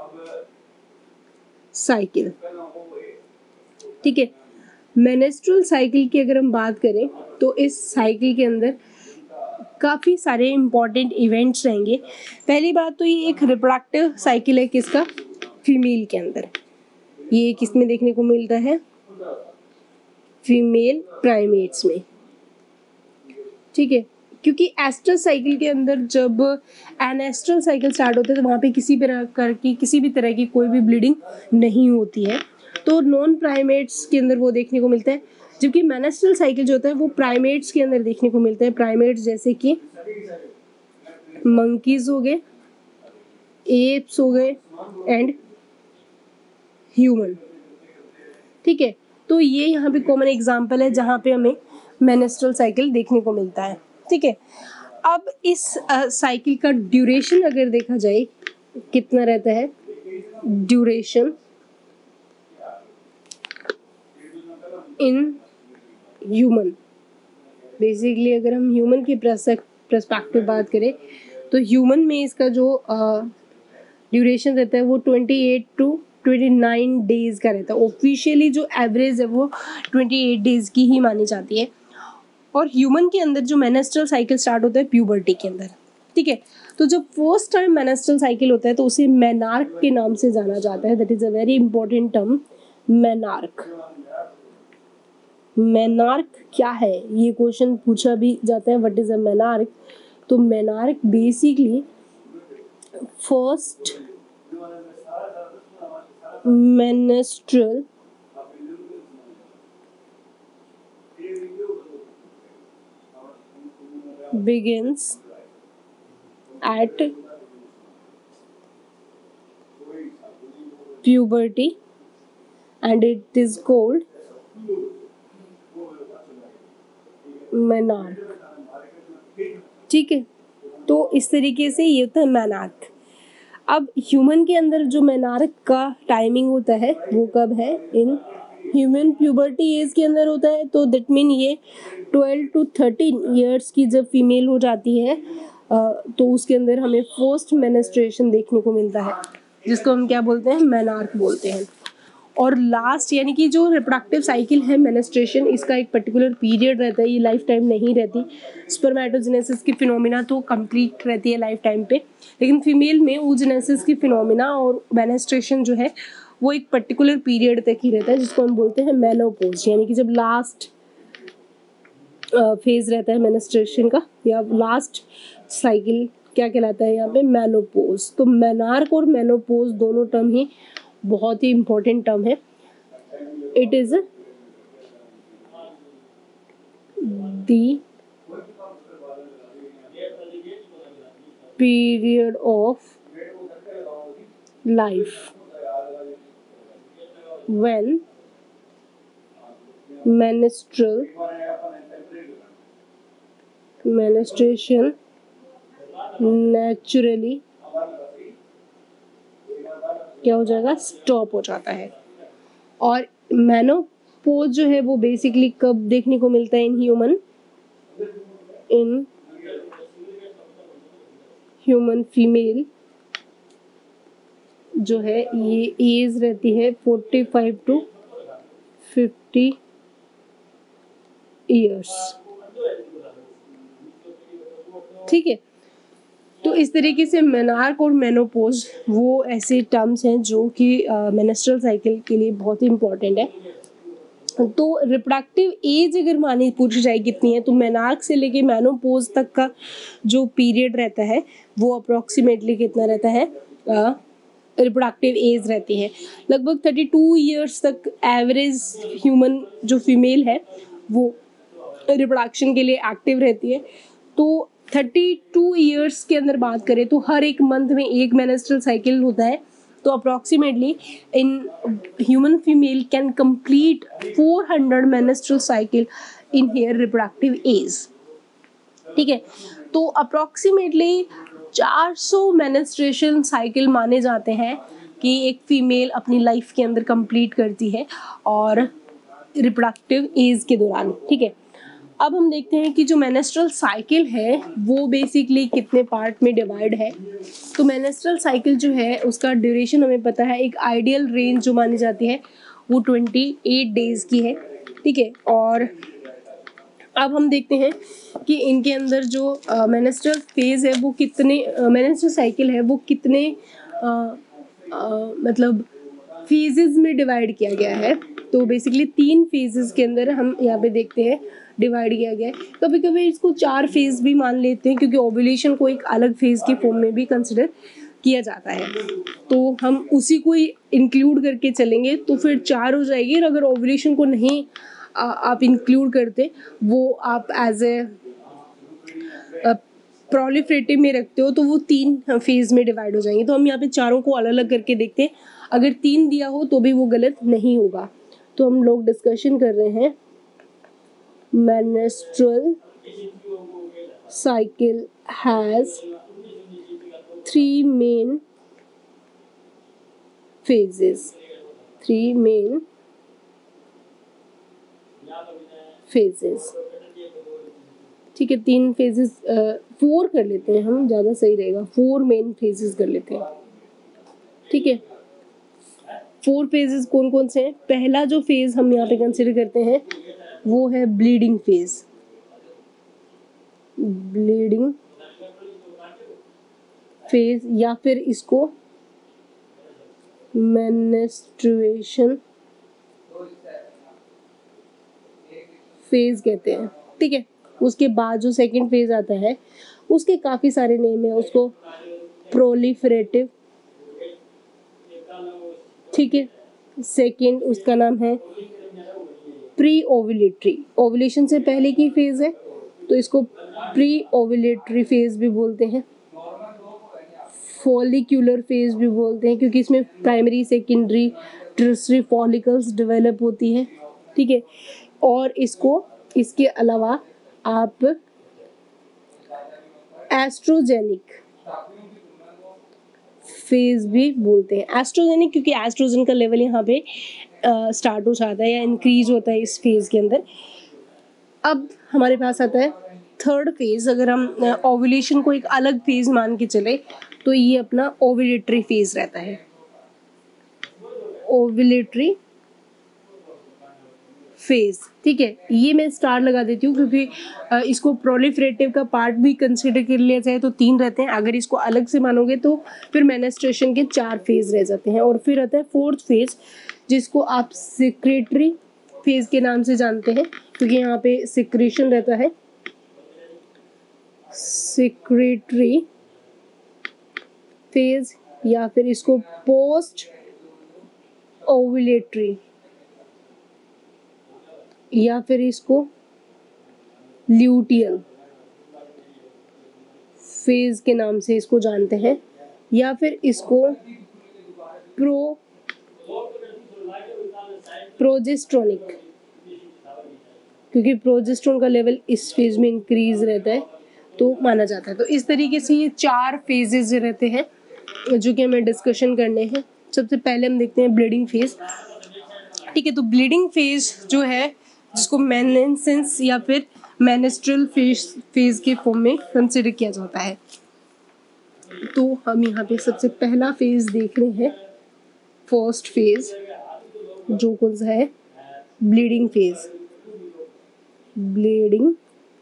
साइकिल। ठीक है, मेनस्ट्रुअल साइकिल की अगर हम बात करें तो इस साइकिल के अंदर काफ़ी सारे इम्पॉर्टेंट इवेंट्स रहेंगे। पहली बात तो ये एक रिप्रोडक्टिव साइकिल है किसका, फीमेल के अंदर। ये किस में देखने को मिलता है, फीमेल प्राइमेट्स में। ठीक है, क्योंकि एस्ट्रल साइकिल के अंदर जब एनेस्ट्रल साइकिल स्टार्ट होता है तो वहाँ पे किसी प्रकार की किसी भी तरह की कोई भी ब्लीडिंग नहीं होती है, तो नॉन प्राइमेट्स के अंदर वो देखने को मिलता है। जबकि मेनस्ट्रुअल साइकिल जो होता है वो प्राइमेट्स के अंदर देखने को मिलता है। प्राइमेट्स जैसे कि मंकीज हो गए, एप्स हो गए एंड ह्यूमन। ठीक है, तो ये यहाँ पे कॉमन एग्जांपल है जहाँ पे हमें मेनस्ट्रुअल साइकिल देखने को मिलता है। ठीक है, अब इस साइकिल का ड्यूरेशन अगर देखा जाए कितना रहता है, ड्यूरेशन इन ह्यूमन, बेसिकली अगर हम ह्यूमन की पर्सपेक्टिव बात करें तो ह्यूमन में इसका जो ड्यूरेशन रहता है वो अट्ठाईस टू उनतीस डेज का रहता है। ऑफिशियली जो एवरेज है वो अट्ठाईस डेज की ही मानी जाती है। और ह्यूमन के अंदर जो मेनस्ट्रुअल साइकिल स्टार्ट होता है प्यूबर्टी के अंदर। ठीक है, तो जब फर्स्ट टाइम मेनस्ट्रुअल साइकिल होता है तो उसे मेनार्क के नाम से जाना जाता है। That is a very important term, menarche. Menarche क्या है, ये क्वेश्चन पूछा भी जाता है, व्हाट इज अ मेनार्क। तो menarche basically first menstrual begins at puberty and it is called menarche। ठीक है, तो इस तरीके से ये होता है मेनार्क। अब ह्यूमन के अंदर जो मेनार्क का टाइमिंग होता है वो कब है, इन ह्यूमन प्यूबर्टी एज के अंदर होता है। तो दैट मीन ये ट्वेल्व टू थर्टीन ईयर्स की जब फीमेल हो जाती है तो उसके अंदर हमें फर्स्ट मेनस्ट्रुएशन देखने को मिलता है, जिसको हम क्या बोलते हैं, मेनार्क बोलते हैं। और लास्ट यानी कि जो रिप्रोडक्टिव साइकिल है मेनस्ट्रुएशन, इसका एक पर्टिकुलर पीरियड रहता है, ये लाइफ टाइम नहीं रहती। स्पर्मेटोजेनेसिस की फिनोमिना तो कंप्लीट रहती है लाइफ टाइम पे, लेकिन फीमेल में oogenesis की फिनोमिना और मेनस्ट्रुएशन जो है वो एक पर्टिकुलर पीरियड तक ही रहता है, जिसको हम बोलते हैं मेनोपॉज। यानी कि जब लास्ट फेज रहता है मेनस्ट्रुएशन का या लास्ट साइकिल क्या कहलाता है यहाँ पे, मेनोपॉज। तो मेनार्क और मेनोपॉज दोनों टर्म ही बहुत ही इंपॉर्टेंट टर्म है। It is the period of life when menstrual menstruation naturally क्या हो जाएगा, स्टॉप हो जाता है। और मेनोपॉज जो है वो बेसिकली कब देखने को मिलता है, in human in human female जो है ये एज रहती है पैंतालीस टू पचास इयर्स। ठीक है, तो इस तरीके से मेनार्क और मेनोपॉज वो ऐसे टर्म्स हैं जो कि मेनस्ट्रुअल साइकिल के लिए बहुत ही इंपॉर्टेंट है। तो रिप्रोडक्टिव एज अगर मानी पूछी जाए कितनी है, तो मेनार्क से लेके मेनोपॉज तक का जो पीरियड रहता है वो अप्रोक्सीमेटली कितना रहता है, रिप्रोडक्टिव एज रहती है लगभग बत्तीस इयर्स तक। एवरेज ह्यूमन जो फीमेल है वो रिप्रोडक्शन के लिए एक्टिव रहती है। तो बत्तीस इयर्स के अंदर बात करें तो हर एक मंथ में एक मेनस्ट्रुअल साइकिल होता है। तो approximately in human female can complete four hundred menstrual cycle in her reproductive age. ठीक है, तो अप्रोक्सीमेटली चार सौ मेंस्ट्रुएशन साइकिल माने जाते हैं कि एक फीमेल अपनी लाइफ के अंदर कंप्लीट करती है और रिप्रोडक्टिव एज के दौरान, ठीक है। अब हम देखते हैं कि जो मेंस्ट्रुअल साइकिल है वो बेसिकली कितने पार्ट में डिवाइड है। तो मेंस्ट्रुअल साइकिल जो है उसका ड्यूरेशन हमें पता है, एक आइडियल रेंज जो मानी जाती है वो अट्ठाईस डेज की है, ठीक है। और अब हम देखते हैं कि इनके अंदर जो मेंस्ट्रुअल फेज है वो कितने मेंस्ट्रुअल साइकिल है वो कितने आ, आ, मतलब फेजेस में डिवाइड किया गया है। तो बेसिकली तीन फेजेस के अंदर हम यहाँ पे देखते हैं डिवाइड किया गया है। कभी कभी इसको चार फेज भी मान लेते हैं क्योंकि ओव्यूलेशन को एक अलग फेज के फॉर्म में भी कंसिडर किया जाता है, तो हम उसी को ही इंक्लूड करके चलेंगे तो फिर चार हो जाएगी। और अगर ओव्यूलेशन को नहीं आ, आप इंक्लूड करते, वो आप एज ए प्रोलिफरेटिव में रखते हो तो वो तीन फेज में डिवाइड हो जाएंगे। तो हम यहाँ पे चारों को अलग अलग करके देखते हैं, अगर तीन दिया हो तो भी वो गलत नहीं होगा। तो हम लोग डिस्कशन कर रहे हैं menstrual cycle has three main phases, three main phases, ठीक है। तीन फेजेस, फोर कर लेते हैं हम, ज़्यादा सही रहेगा, फोर मेन फेजेस कर लेते हैं, ठीक है। फोर फेजेस कौन कौन से हैं? पहला जो फेज हम यहाँ पे कंसिडर करते हैं वो है ब्लीडिंग फेज, ब्लीडिंग फेज या फिर इसको मेंस्ट्रुएशन फेज कहते हैं, ठीक है। उसके बाद जो सेकंड फेज आता है उसके काफी सारे नेम है, उसको प्रोलिफरेटिव, ठीक है। सेकंड उसका नाम है प्री ओव्यूलेटरी, ओव्यूलेशन से पहले की फेज है तो इसको प्री ओव्यूलेटरी फेज भी बोलते हैं, फॉलिक्यूलर फेज भी बोलते हैं क्योंकि इसमें primary secondary tertiary follicles develop होती है, ठीक है। और इसको इसके अलावा आप एस्ट्रोजेनिक फेज भी बोलते हैं। एस्ट्रोजेनिक क्योंकि एस्ट्रोजन का लेवल यहाँ पे स्टार्ट हो जाता है या इंक्रीज होता है इस फेज के अंदर। अब हमारे पास आता है थर्ड फेज। अगर हम ओव्यूलेशन को एक अलग फेज मान के चले तो ये अपना ओव्यूलेटरी फेज रहता है, ओव्यूलेटरी फेज, ठीक है। ये मैं स्टार लगा देती हूँ क्योंकि इसको प्रोलिफरेटिव का पार्ट भी कंसिडर कर लिया जाए तो तीन रहते हैं, अगर इसको अलग से मानोगे तो फिर मेंस्ट्रुएशन के चार फेज रह जाते हैं। और फिर आता है फोर्थ फेज जिसको आप सिक्रेटरी फेज के नाम से जानते हैं क्योंकि यहाँ पे सिक्रेशन रहता है, सिक्रेटरी फेज या फिर इसको पोस्ट ओव्यूलेटरी या फिर इसको ल्यूटियल फेज के नाम से इसको जानते हैं, या फिर इसको प्रो प्रोजेस्ट्रोनिक क्योंकि प्रोजेस्ट्रोन का लेवल इस फेज में इंक्रीज रहता है तो माना जाता है। तो इस तरीके से ये चार फेजेस रहते हैं जो कि हमें डिस्कशन करने हैं। सबसे पहले हम देखते हैं ब्लीडिंग फेज, ठीक है। तो ब्लीडिंग फेज जो है जिसको मेनेसेंस या फिर मेनेस्ट्रल फेज फेज के फॉर्म में कंसिडर किया जाता है। तो हम यहाँ पे सबसे पहला फेज देख रहे हैं, फर्स्ट फेज जो कौन सा है, ब्लीडिंग फेज, ब्लीडिंग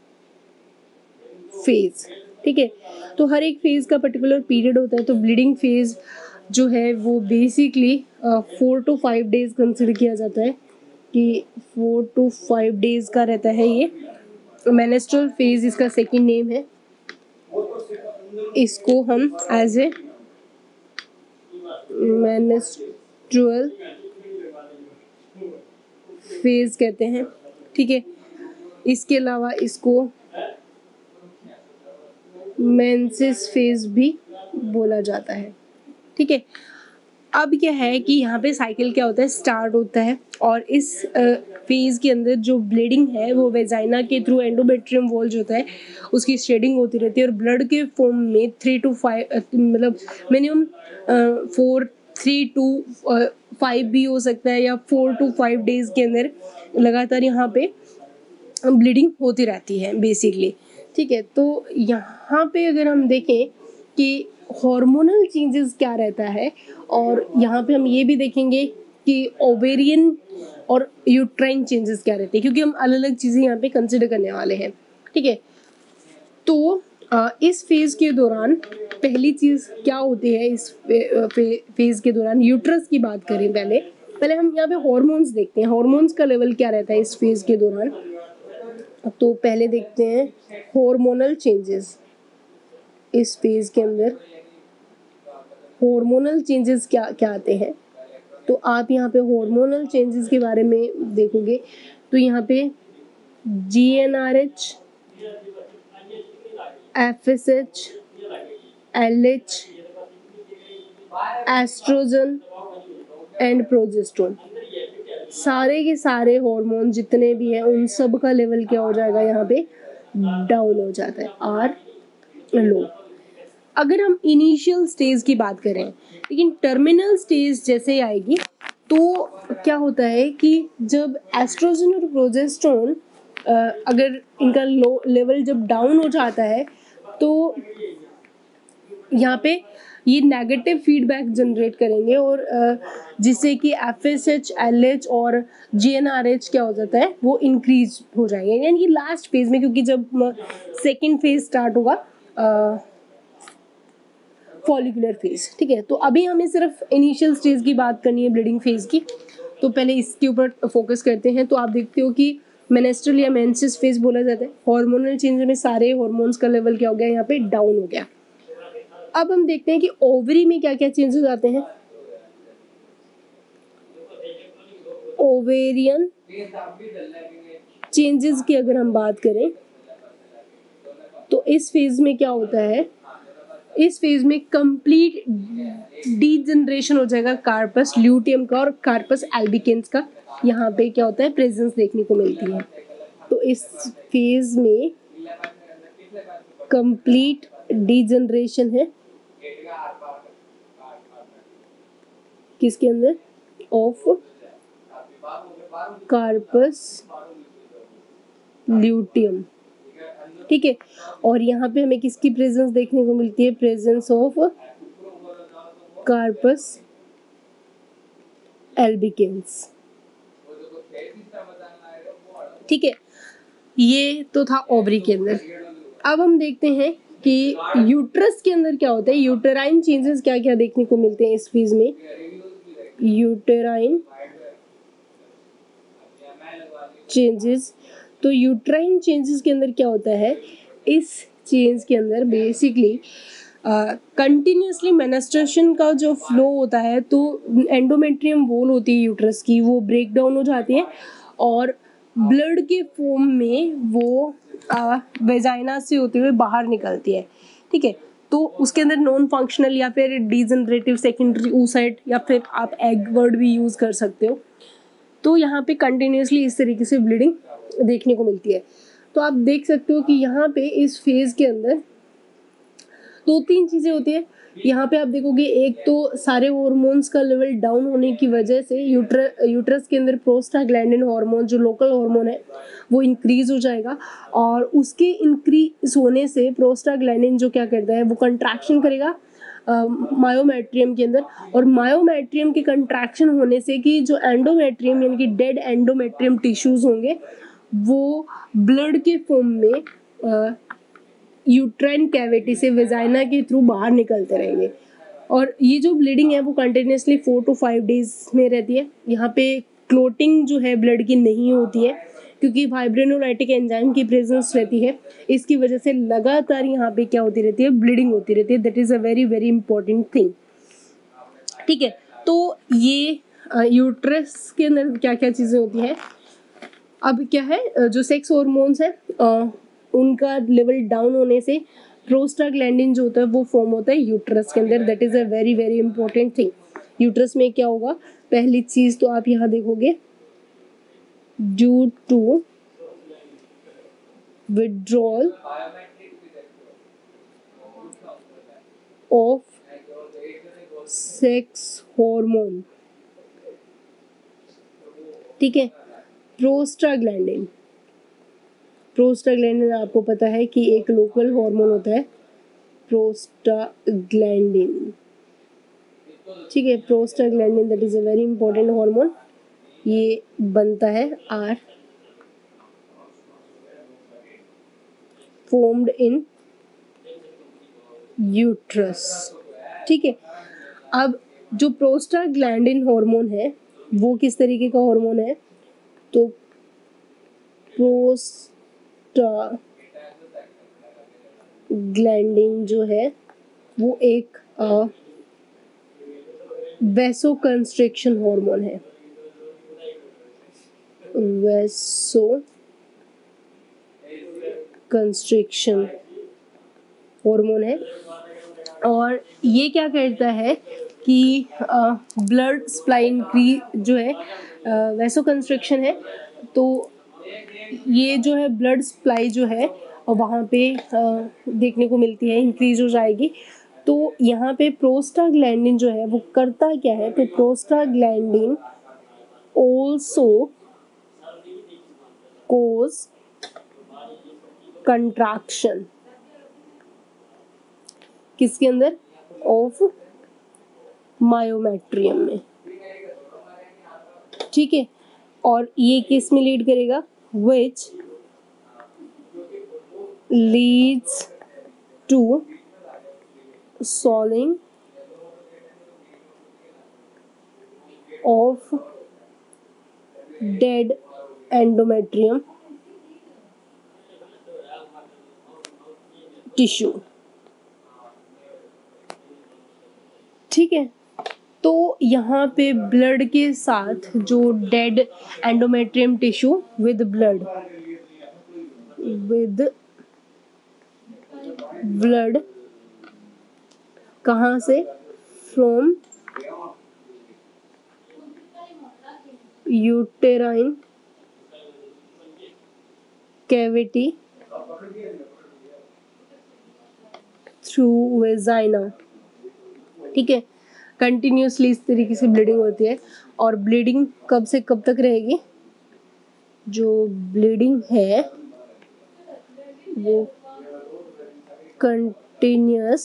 फेज, ठीक है। तो हर एक फेज का पर्टिकुलर पीरियड होता है। तो ब्लीडिंग फेज जो है वो basically four to five days consider किया जाता है कि फोर टू फाइव डेज का रहता है ये। मेनेस्ट्रुअल फेज इसका सेकंड नेम है, इसको हम एज ए मेनेस्ट्रुअल फेज कहते हैं, ठीक है। इसके अलावा इसको मेंसेस फेज भी बोला जाता है, ठीक है। अब क्या है कि यहाँ पे साइकिल क्या होता है, स्टार्ट होता है और इस फेज के अंदर जो ब्लीडिंग है वो वेजाइना के थ्रू एंडोमेट्रियम वॉल जो होता है उसकी शेडिंग होती रहती है और ब्लड के फॉर्म में थ्री टू फाइव मतलब minimum four three to five भी हो सकता है या फोर टू फाइव डेज के अंदर लगातार यहाँ पे ब्लीडिंग होती रहती है बेसिकली। ठीक है, तो यहाँ पे अगर हम देखें कि हार्मोनल चेंजेस क्या रहता है और यहाँ पे हम ये भी देखेंगे कि ओवेरियन और यूट्राइन चेंजेस क्या रहते हैं, क्योंकि हम अलग अलग चीज़ें यहाँ पे कंसिडर करने वाले हैं। ठीक है, तो आ, इस फेज के दौरान पहली चीज़ क्या होती है इस फे, फे, फेज के दौरान, यूट्रस की बात करें पहले पहले हम यहाँ पे हार्मोन्स देखते हैं, हार्मोन्स का लेवल क्या रहता है इस फेज के दौरान। तो पहले देखते हैं हार्मोनल चेंजेस इस फेज के अंदर, हार्मोनल चेंजेस क्या क्या आते हैं। तो आप यहाँ पे हार्मोनल चेंजेस के बारे में देखोगे तो यहाँ पे G N R H, F S H, L H, oestrogen and progesterone, सारे के सारे हार्मोन जितने भी हैं उन सब का लेवल क्या हो जाएगा यहाँ पे डाउन हो जाता है, आर लो। अगर हम इनिशियल स्टेज की बात करें, लेकिन टर्मिनल स्टेज जैसे आएगी तो क्या होता है कि जब एस्ट्रोजन और प्रोजेस्टेरोन अगर इनका लो लेवल जब डाउन हो जाता है तो यहाँ पे ये नेगेटिव फीडबैक जनरेट करेंगे और जिससे कि F S H, L H और जी एन आर एच क्या हो जाता है वो इंक्रीज हो जाएंगे, यानी कि लास्ट फेज में, क्योंकि जब सेकेंड फेज स्टार्ट होगा फॉलिकुलर फेज। ठीक है, तो अभी हमें सिर्फ इनिशियल स्टेज की बात करनी है ब्लीडिंग फेज की, तो पहले इसके ऊपर फोकस करते हैं। तो आप देखते हो कि मेनेस्ट्रल या मेंसेस फेज बोला जाता है, हार्मोनल चेंज में सारे हार्मोन्स का लेवल क्या हो गया यहाँ पे डाउन हो गया। अब हम देखते हैं कि ओवरी में क्या क्या चेंजेस आते हैं। ओवेरियन चेंजेस की अगर हम बात करें तो इस फेज में क्या होता है, इस फेज में कंप्लीट डीजनरेशन हो जाएगा कार्पस ल्यूटियम का और कार्पस एल्बिकेंस का, यहाँ पे क्या होता है प्रेजेंस देखने को मिलती है। तो इस फेज में कंप्लीट डीजनरेशन है किसके अंदर, ऑफ कार्पस ल्यूटियम। ठीक है, और यहाँ पे हमें किसकी प्रेजेंस देखने को मिलती है, प्रेजेंस ऑफ कार्पस एल्बिकेंस। ठीक है, ये तो था ओवरी के अंदर। अब हम देखते हैं कि यूट्रस के अंदर क्या होता है, यूटेराइन चेंजेस क्या क्या देखने को मिलते हैं इस फेज में। यूटेराइन चेंजेस, तो यूट्राइन चेंजेस के अंदर क्या होता है, इस चेंज के अंदर बेसिकली कंटिन्यूसली मेनेस्ट्रेशन का जो फ्लो होता है, तो एंडोमेट्रियम वॉल होती है यूट्रस की वो ब्रेक डाउन हो जाती है और ब्लड के फॉर्म में वो वेजाइना से होते हुए बाहर निकलती है। ठीक है, तो उसके अंदर नॉन फंक्शनल या फिर डिजनरेटिव सेकेंडरी oocyte या फिर आप एग वर्ड भी यूज़ कर सकते हो। तो यहाँ पे कंटिन्यूसली इस तरीके से ब्लीडिंग देखने को मिलती है। तो आप देख सकते हो कि यहाँ पे इस फेज के अंदर दो तीन चीज़ें होती है। यहाँ पे आप देखोगे, एक तो सारे हार्मोन्स का लेवल डाउन होने की वजह से यूट्र यूट्रस के अंदर प्रोस्टाग्लैंडिन हार्मोन जो लोकल हार्मोन है वो इंक्रीज हो जाएगा और उसके इंक्रीज होने से प्रोस्टाग्लैंडिन जो क्या करता है वो कंट्रैक्शन करेगा मायोमेट्रियम के अंदर, और मायोमेट्रियम के कंट्रैक्शन होने से कि जो एंडोमेट्रियम यानी कि डेड एंडोमेट्रियम टिश्यूज होंगे वो ब्लड के फॉर्म में यूट्राइन कैविटी से वेजाइना के थ्रू बाहर निकलते रहेंगे और ये जो ब्लीडिंग है वो continuously four to five days में रहती है। यहाँ पे क्लोटिंग जो है ब्लड की नहीं होती है क्योंकि फाइब्रिनोलाइटिक एंजाइम की प्रेजेंस रहती है, इसकी वजह से लगातार यहाँ पे क्या होती रहती है, ब्लीडिंग होती रहती है। That is a very very important thing. ठीक है, तो ये यूट्रस के अंदर क्या क्या चीज़ें होती हैं। अब क्या है, जो सेक्स हार्मोन्स है उनका लेवल डाउन होने से प्रोस्टाग्लैंडिन जो होता है वो फॉर्म होता है यूट्रस के अंदर। That is a very very important thing. Uterus में क्या होगा, पहली चीज़ तो आप यहाँ देखोगे due to withdrawal of sex hormone. ठीक है, प्रोस्टाग्लैंडिन। प्रोस्टाग्लैंडिन आपको पता है कि एक लोकल हार्मोन होता है प्रोस्टाग्लैंडिन। ठीक है, prostaglandin that is a very important hormone. ये बनता है आर formed in यूट्रस। ठीक है, अब जो प्रोस्टाग्लैंडिन हार्मोन है वो किस तरीके का हार्मोन है? तो प्रोस्टाग्लैंडिन जो है वो एक वैसोकंस्ट्रिक्शन हार्मोन है। वैसो कंस्ट्रिक्शन हार्मोन है, और ये क्या करता है कि ब्लड सप्लाई इंक्रीज जो है, वैसो कंस्ट्रिक्शन है, तो ये जो है ब्लड सप्लाई जो है वहाँ पे uh, देखने को मिलती है, इंक्रीज हो जाएगी। तो यहाँ पे प्रोस्टाग्लैंडिन जो है वो करता क्या है? तो प्रोस्टाग्लैंडिन ऑल्सो कोज कंट्रैक्शन किसके अंदर? ऑफ मायोमेट्रियम में। ठीक है, और ये किस में लीड करेगा? Which leads to sloughing of dead endometrium tissue. ठीक है, तो यहाँ पे ब्लड के साथ जो dead endometrium tissue with blood with blood कहाँ से? From uterine cavity through vagina. ठीक है, कंटिन्यूसली इस तरीके से ब्लीडिंग होती है, और ब्लीडिंग कब से कब तक रहेगी? जो ब्लीडिंग है वो continuous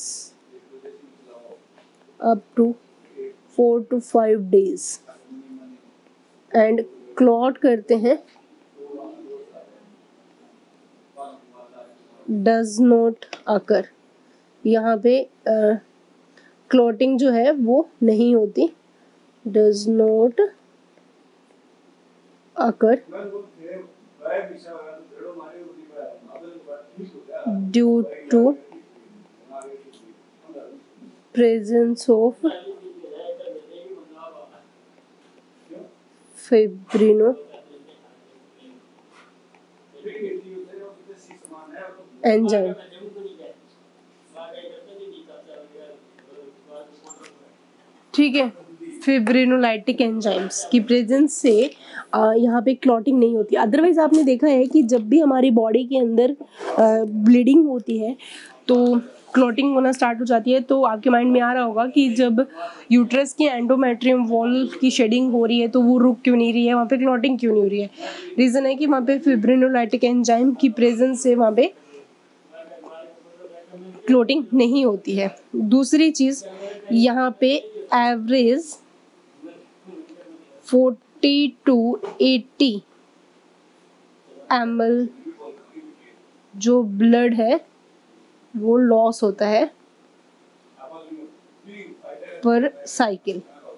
up to four to five days and clot करते हैं डज नॉट अकर। यहाँ पे क्लॉटिंग जो है वो नहीं होती, does not occur due to presence of फिब्रिनो एंजाइम। ठीक है, फिब्रिनोलाइटिक एंजाइम्स की प्रेजेंस से यहाँ पे क्लॉटिंग नहीं होती। अदरवाइज आपने देखा है कि जब भी हमारी बॉडी के अंदर ब्लीडिंग होती है तो क्लॉटिंग होना स्टार्ट हो जाती है। तो आपके माइंड में आ रहा होगा कि जब यूट्रस की एंडोमेट्रियम वॉल की शेडिंग हो रही है तो वो रुक क्यों नहीं रही है, वहाँ पे क्लॉटिंग क्यों नहीं हो रही है? रीज़न है कि वहाँ पे फिब्रिनोलाइटिक एंजाइम की प्रेजेंस से वहाँ पे क्लॉटिंग नहीं होती है। दूसरी चीज़, यहाँ पे average forty to eighty M L जो ब्लड है वो लॉस होता है पर साइकिल।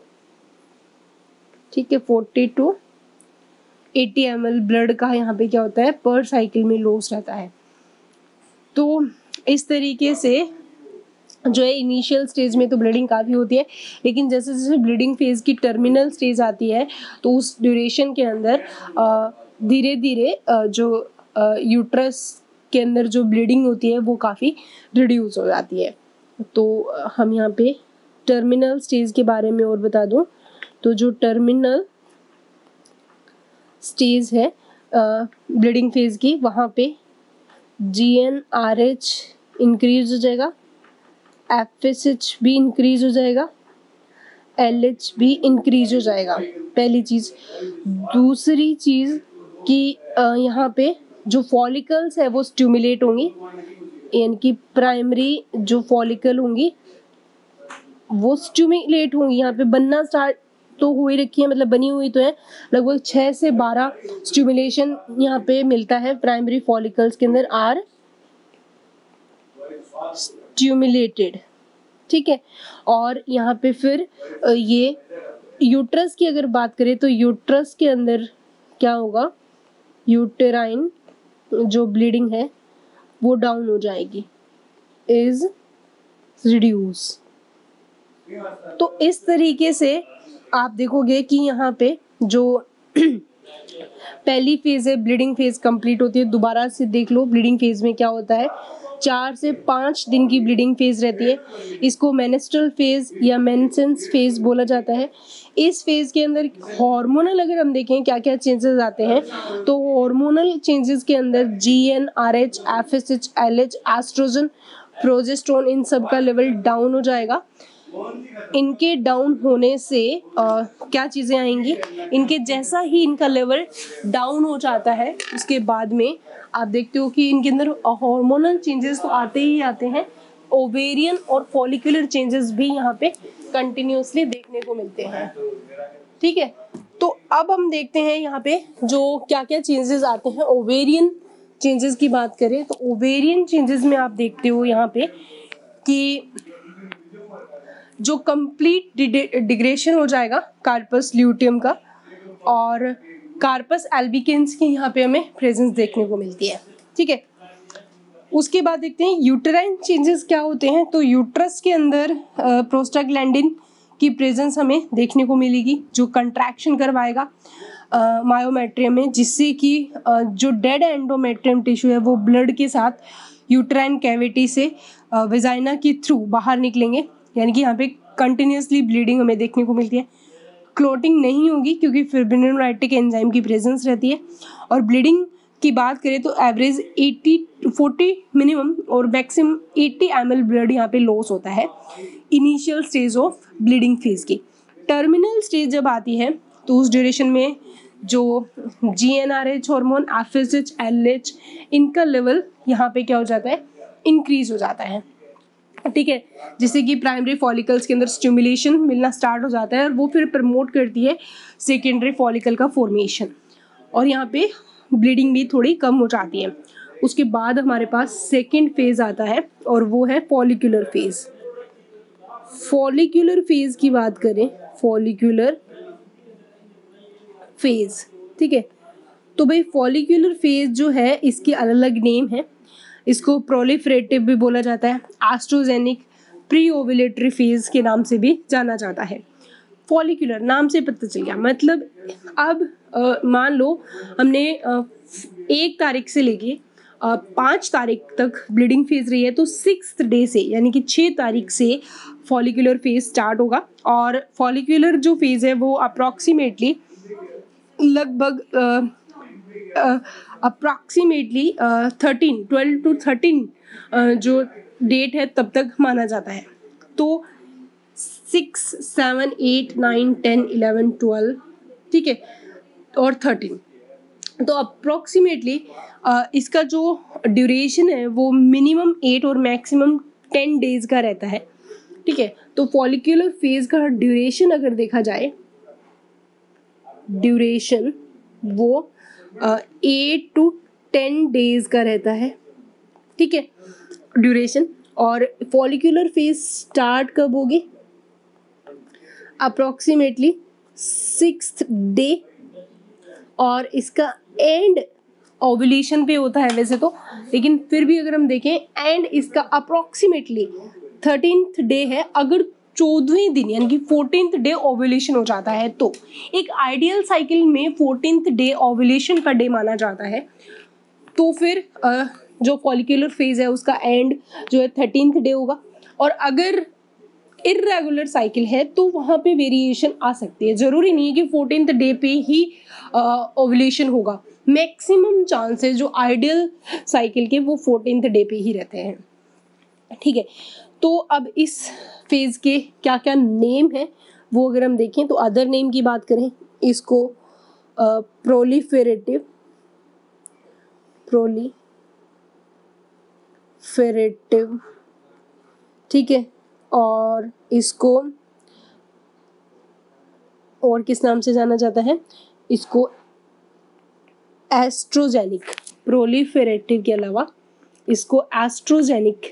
ठीक है, forty to eighty M L blood का यहाँ पे क्या होता है? पर साइकिल में लॉस रहता है। तो इस तरीके से जो है इनिशियल स्टेज में तो ब्लीडिंग काफ़ी होती है, लेकिन जैसे जैसे ब्लीडिंग फेज की टर्मिनल स्टेज आती है तो उस ड्यूरेशन के अंदर धीरे धीरे जो यूट्रस के अंदर जो ब्लीडिंग होती है वो काफ़ी रिड्यूस हो जाती है। तो हम यहाँ पे टर्मिनल स्टेज के बारे में और बता दूं, तो जो टर्मिनल स्टेज है ब्लीडिंग फेज की, वहाँ पे G N R H increase हो जाएगा, एफ एस एच भी इंक्रीज हो जाएगा, एल एच भी इंक्रीज हो जाएगा, पहली चीज़। दूसरी चीज़ कि यहाँ पे जो फॉलिकल्स है वो स्टिमुलेट होंगी, यानी कि प्राइमरी जो फॉलिकल होंगी वो स्टिमुलेट होंगी, यहाँ पे बनना स्टार्ट तो हो ही रखी है, मतलब बनी हुई तो है, लगभग छः से बारह स्टिमुलेशन यहाँ पे मिलता है प्राइमरी फॉलिकल्स के अंदर आर स्टिमुलेटेड, ठीक है। और यहाँ पे फिर ये यूट्रस की अगर बात करें तो यूट्रस के अंदर क्या होगा, यूटेराइन जो ब्लीडिंग है वो डाउन हो जाएगी, इज रिड्यूस। तो इस तरीके से आप देखोगे कि यहाँ पे जो पहली फेज है ब्लीडिंग फेज कंप्लीट होती है। दोबारा से देख लो ब्लीडिंग फेज में क्या होता है, चार से पाँच दिन की ब्लीडिंग फेज रहती है। इसको मेनेस्ट्रल फेज या मेंसेंस फेज बोला जाता है। इस फेज के अंदर हार्मोनल अगर हम देखें क्या क्या चेंजेस आते हैं, तो हार्मोनल चेंजेस के अंदर G N R H F S H L H oestrogen progesterone इन सब का लेवल डाउन हो जाएगा। इनके डाउन होने से आ, क्या चीज़ें आएंगी, इनके जैसा ही इनका लेवल डाउन हो जाता है उसके बाद में आप देखते हो कि इनके अंदर हार्मोनल चेंजेस तो आते ही आते हैं, ओवेरियन और फॉलिकुलर चेंजेस भी यहाँ पे कंटिन्यूसली देखने को मिलते हैं, ठीक है। तो अब हम देखते हैं यहाँ पे जो क्या क्या चेंजेस आते हैं। ओवेरियन चेंजेस की बात करें तो ओवेरियन चेंजेस में आप देखते हो यहाँ पे कि जो कंप्लीट डिग्रेशन हो जाएगा कार्पस ल्यूटियम का, और कार्पस एल्बिकेंस की यहाँ पे हमें प्रेजेंस देखने को मिलती है, ठीक है। उसके बाद देखते हैं यूटेराइन चेंजेस क्या होते हैं। तो यूट्रस के अंदर प्रोस्टाग्लैंडिन की प्रेजेंस हमें देखने को मिलेगी, जो कंट्रैक्शन करवाएगा मायोमेट्रियम में, जिससे कि जो डेड एंडोमेट्रियम टिश्यू है वो ब्लड के साथ यूटेराइन कैविटी से वेजाइना के थ्रू बाहर निकलेंगे, यानी कि यहाँ पे कंटिन्यूसली ब्लीडिंग हमें देखने को मिलती है। क्लोटिंग नहीं होगी क्योंकि फिब्रिनोलाइटिक एंजाइम की प्रेजेंस रहती है। और ब्लीडिंग की बात करें तो एवरेज अस्सी चालीस मिनिमम और मैक्सिमम अस्सी एम एल ब्लड यहाँ पे लॉस होता है initial stage of bleeding phase की। टर्मिनल स्टेज जब आती है तो उस ड्यूरेशन में जो G N R H hormone, F S H, L H, इनका लेवल यहाँ पे क्या हो जाता है, इंक्रीज हो जाता है, ठीक है। जिससे कि प्राइमरी फॉलिकल्स के अंदर स्टिमुलेशन मिलना स्टार्ट हो जाता है और वो फिर प्रमोट करती है सेकेंडरी फॉलिकल का फॉर्मेशन, और यहाँ पे ब्लीडिंग भी थोड़ी कम हो जाती है। उसके बाद हमारे पास सेकेंड फेज आता है और वो है फॉलिकुलर फेज। फॉलिकुलर फेज की बात करें, फॉलिकुलर फेज, ठीक है। तो भाई फॉलिकुलर फेज जो है इसके अलग अलग नेम है। इसको प्रोलिफरेटिव भी बोला जाता है, एस्ट्रोजेनिक, प्री ओव्यूलेटरी फेज के नाम से भी जाना जाता है। फॉलिकुलर नाम से पता चल गया, मतलब अब आ, मान लो हमने आ, एक तारीख से लेके पाँच तारीख तक ब्लीडिंग फेज रही है, तो सिक्स डे से यानी कि छः तारीख से फॉलिकुलर फेज स्टार्ट होगा। और फॉलिकुलर जो फेज है वो अप्रॉक्सीमेटली लगभग approximately thirteen twelve to thirteen जो डेट है तब तक माना जाता है। तो six seven eight nine ten eleven twelve, ठीक है, और थर्टीन, तो अप्रॉक्सीमेटली इसका जो ड्यूरेशन है वो मिनिमम एट और मैक्सिमम टेन डेज का रहता है, ठीक है। तो फॉलिकुलर फेज का ड्यूरेशन अगर देखा जाए, ड्यूरेशन वो एट टू टेन डेज का रहता है, ठीक है, ड्यूरेशन। और फॉलिकुलर फेज स्टार्ट कब होगी, अप्रॉक्सीमेटली सिक्स्थ डे, और इसका एंड ओव्यूलेशन पे होता है वैसे तो, लेकिन फिर भी अगर हम देखें एंड इसका अप्रॉक्सीमेटली थर्टीन्थ डे है। अगर चौदहवें दिन यानी कि फोर्टीन्थ डे ओव्यूलेशन हो जाता है तो एक आइडियल साइकिल में फोर्टीन्थ डे ओव्यूलेशन का डे माना जाता है। तो फिर जो फॉलिकुलर फेज है उसका एंड जो है थर्टीन्थ डे होगा। और अगर इर्रेगुलर साइकिल है तो वहाँ पे वेरिएशन आ सकती है। जरूरी नहीं है कि फोर्टीन्थ डे पे ही ओव्यूलेशन होगा। मैक्सिमम चांसेस जो आइडियल साइकिल के वो फोर्टीन्थ डे पे ही रहते हैं। ठीक है, तो अब इस फेज के क्या क्या नेम है वो अगर हम देखें तो अदर नेम की बात करें, इसको प्रोलिफेरेटिव प्रोलिफेरेटिव ठीक है, और इसको और किस नाम से जाना जाता है, इसको एस्ट्रोजेनिक। प्रोलिफेरेटिव के अलावा इसको एस्ट्रोजेनिक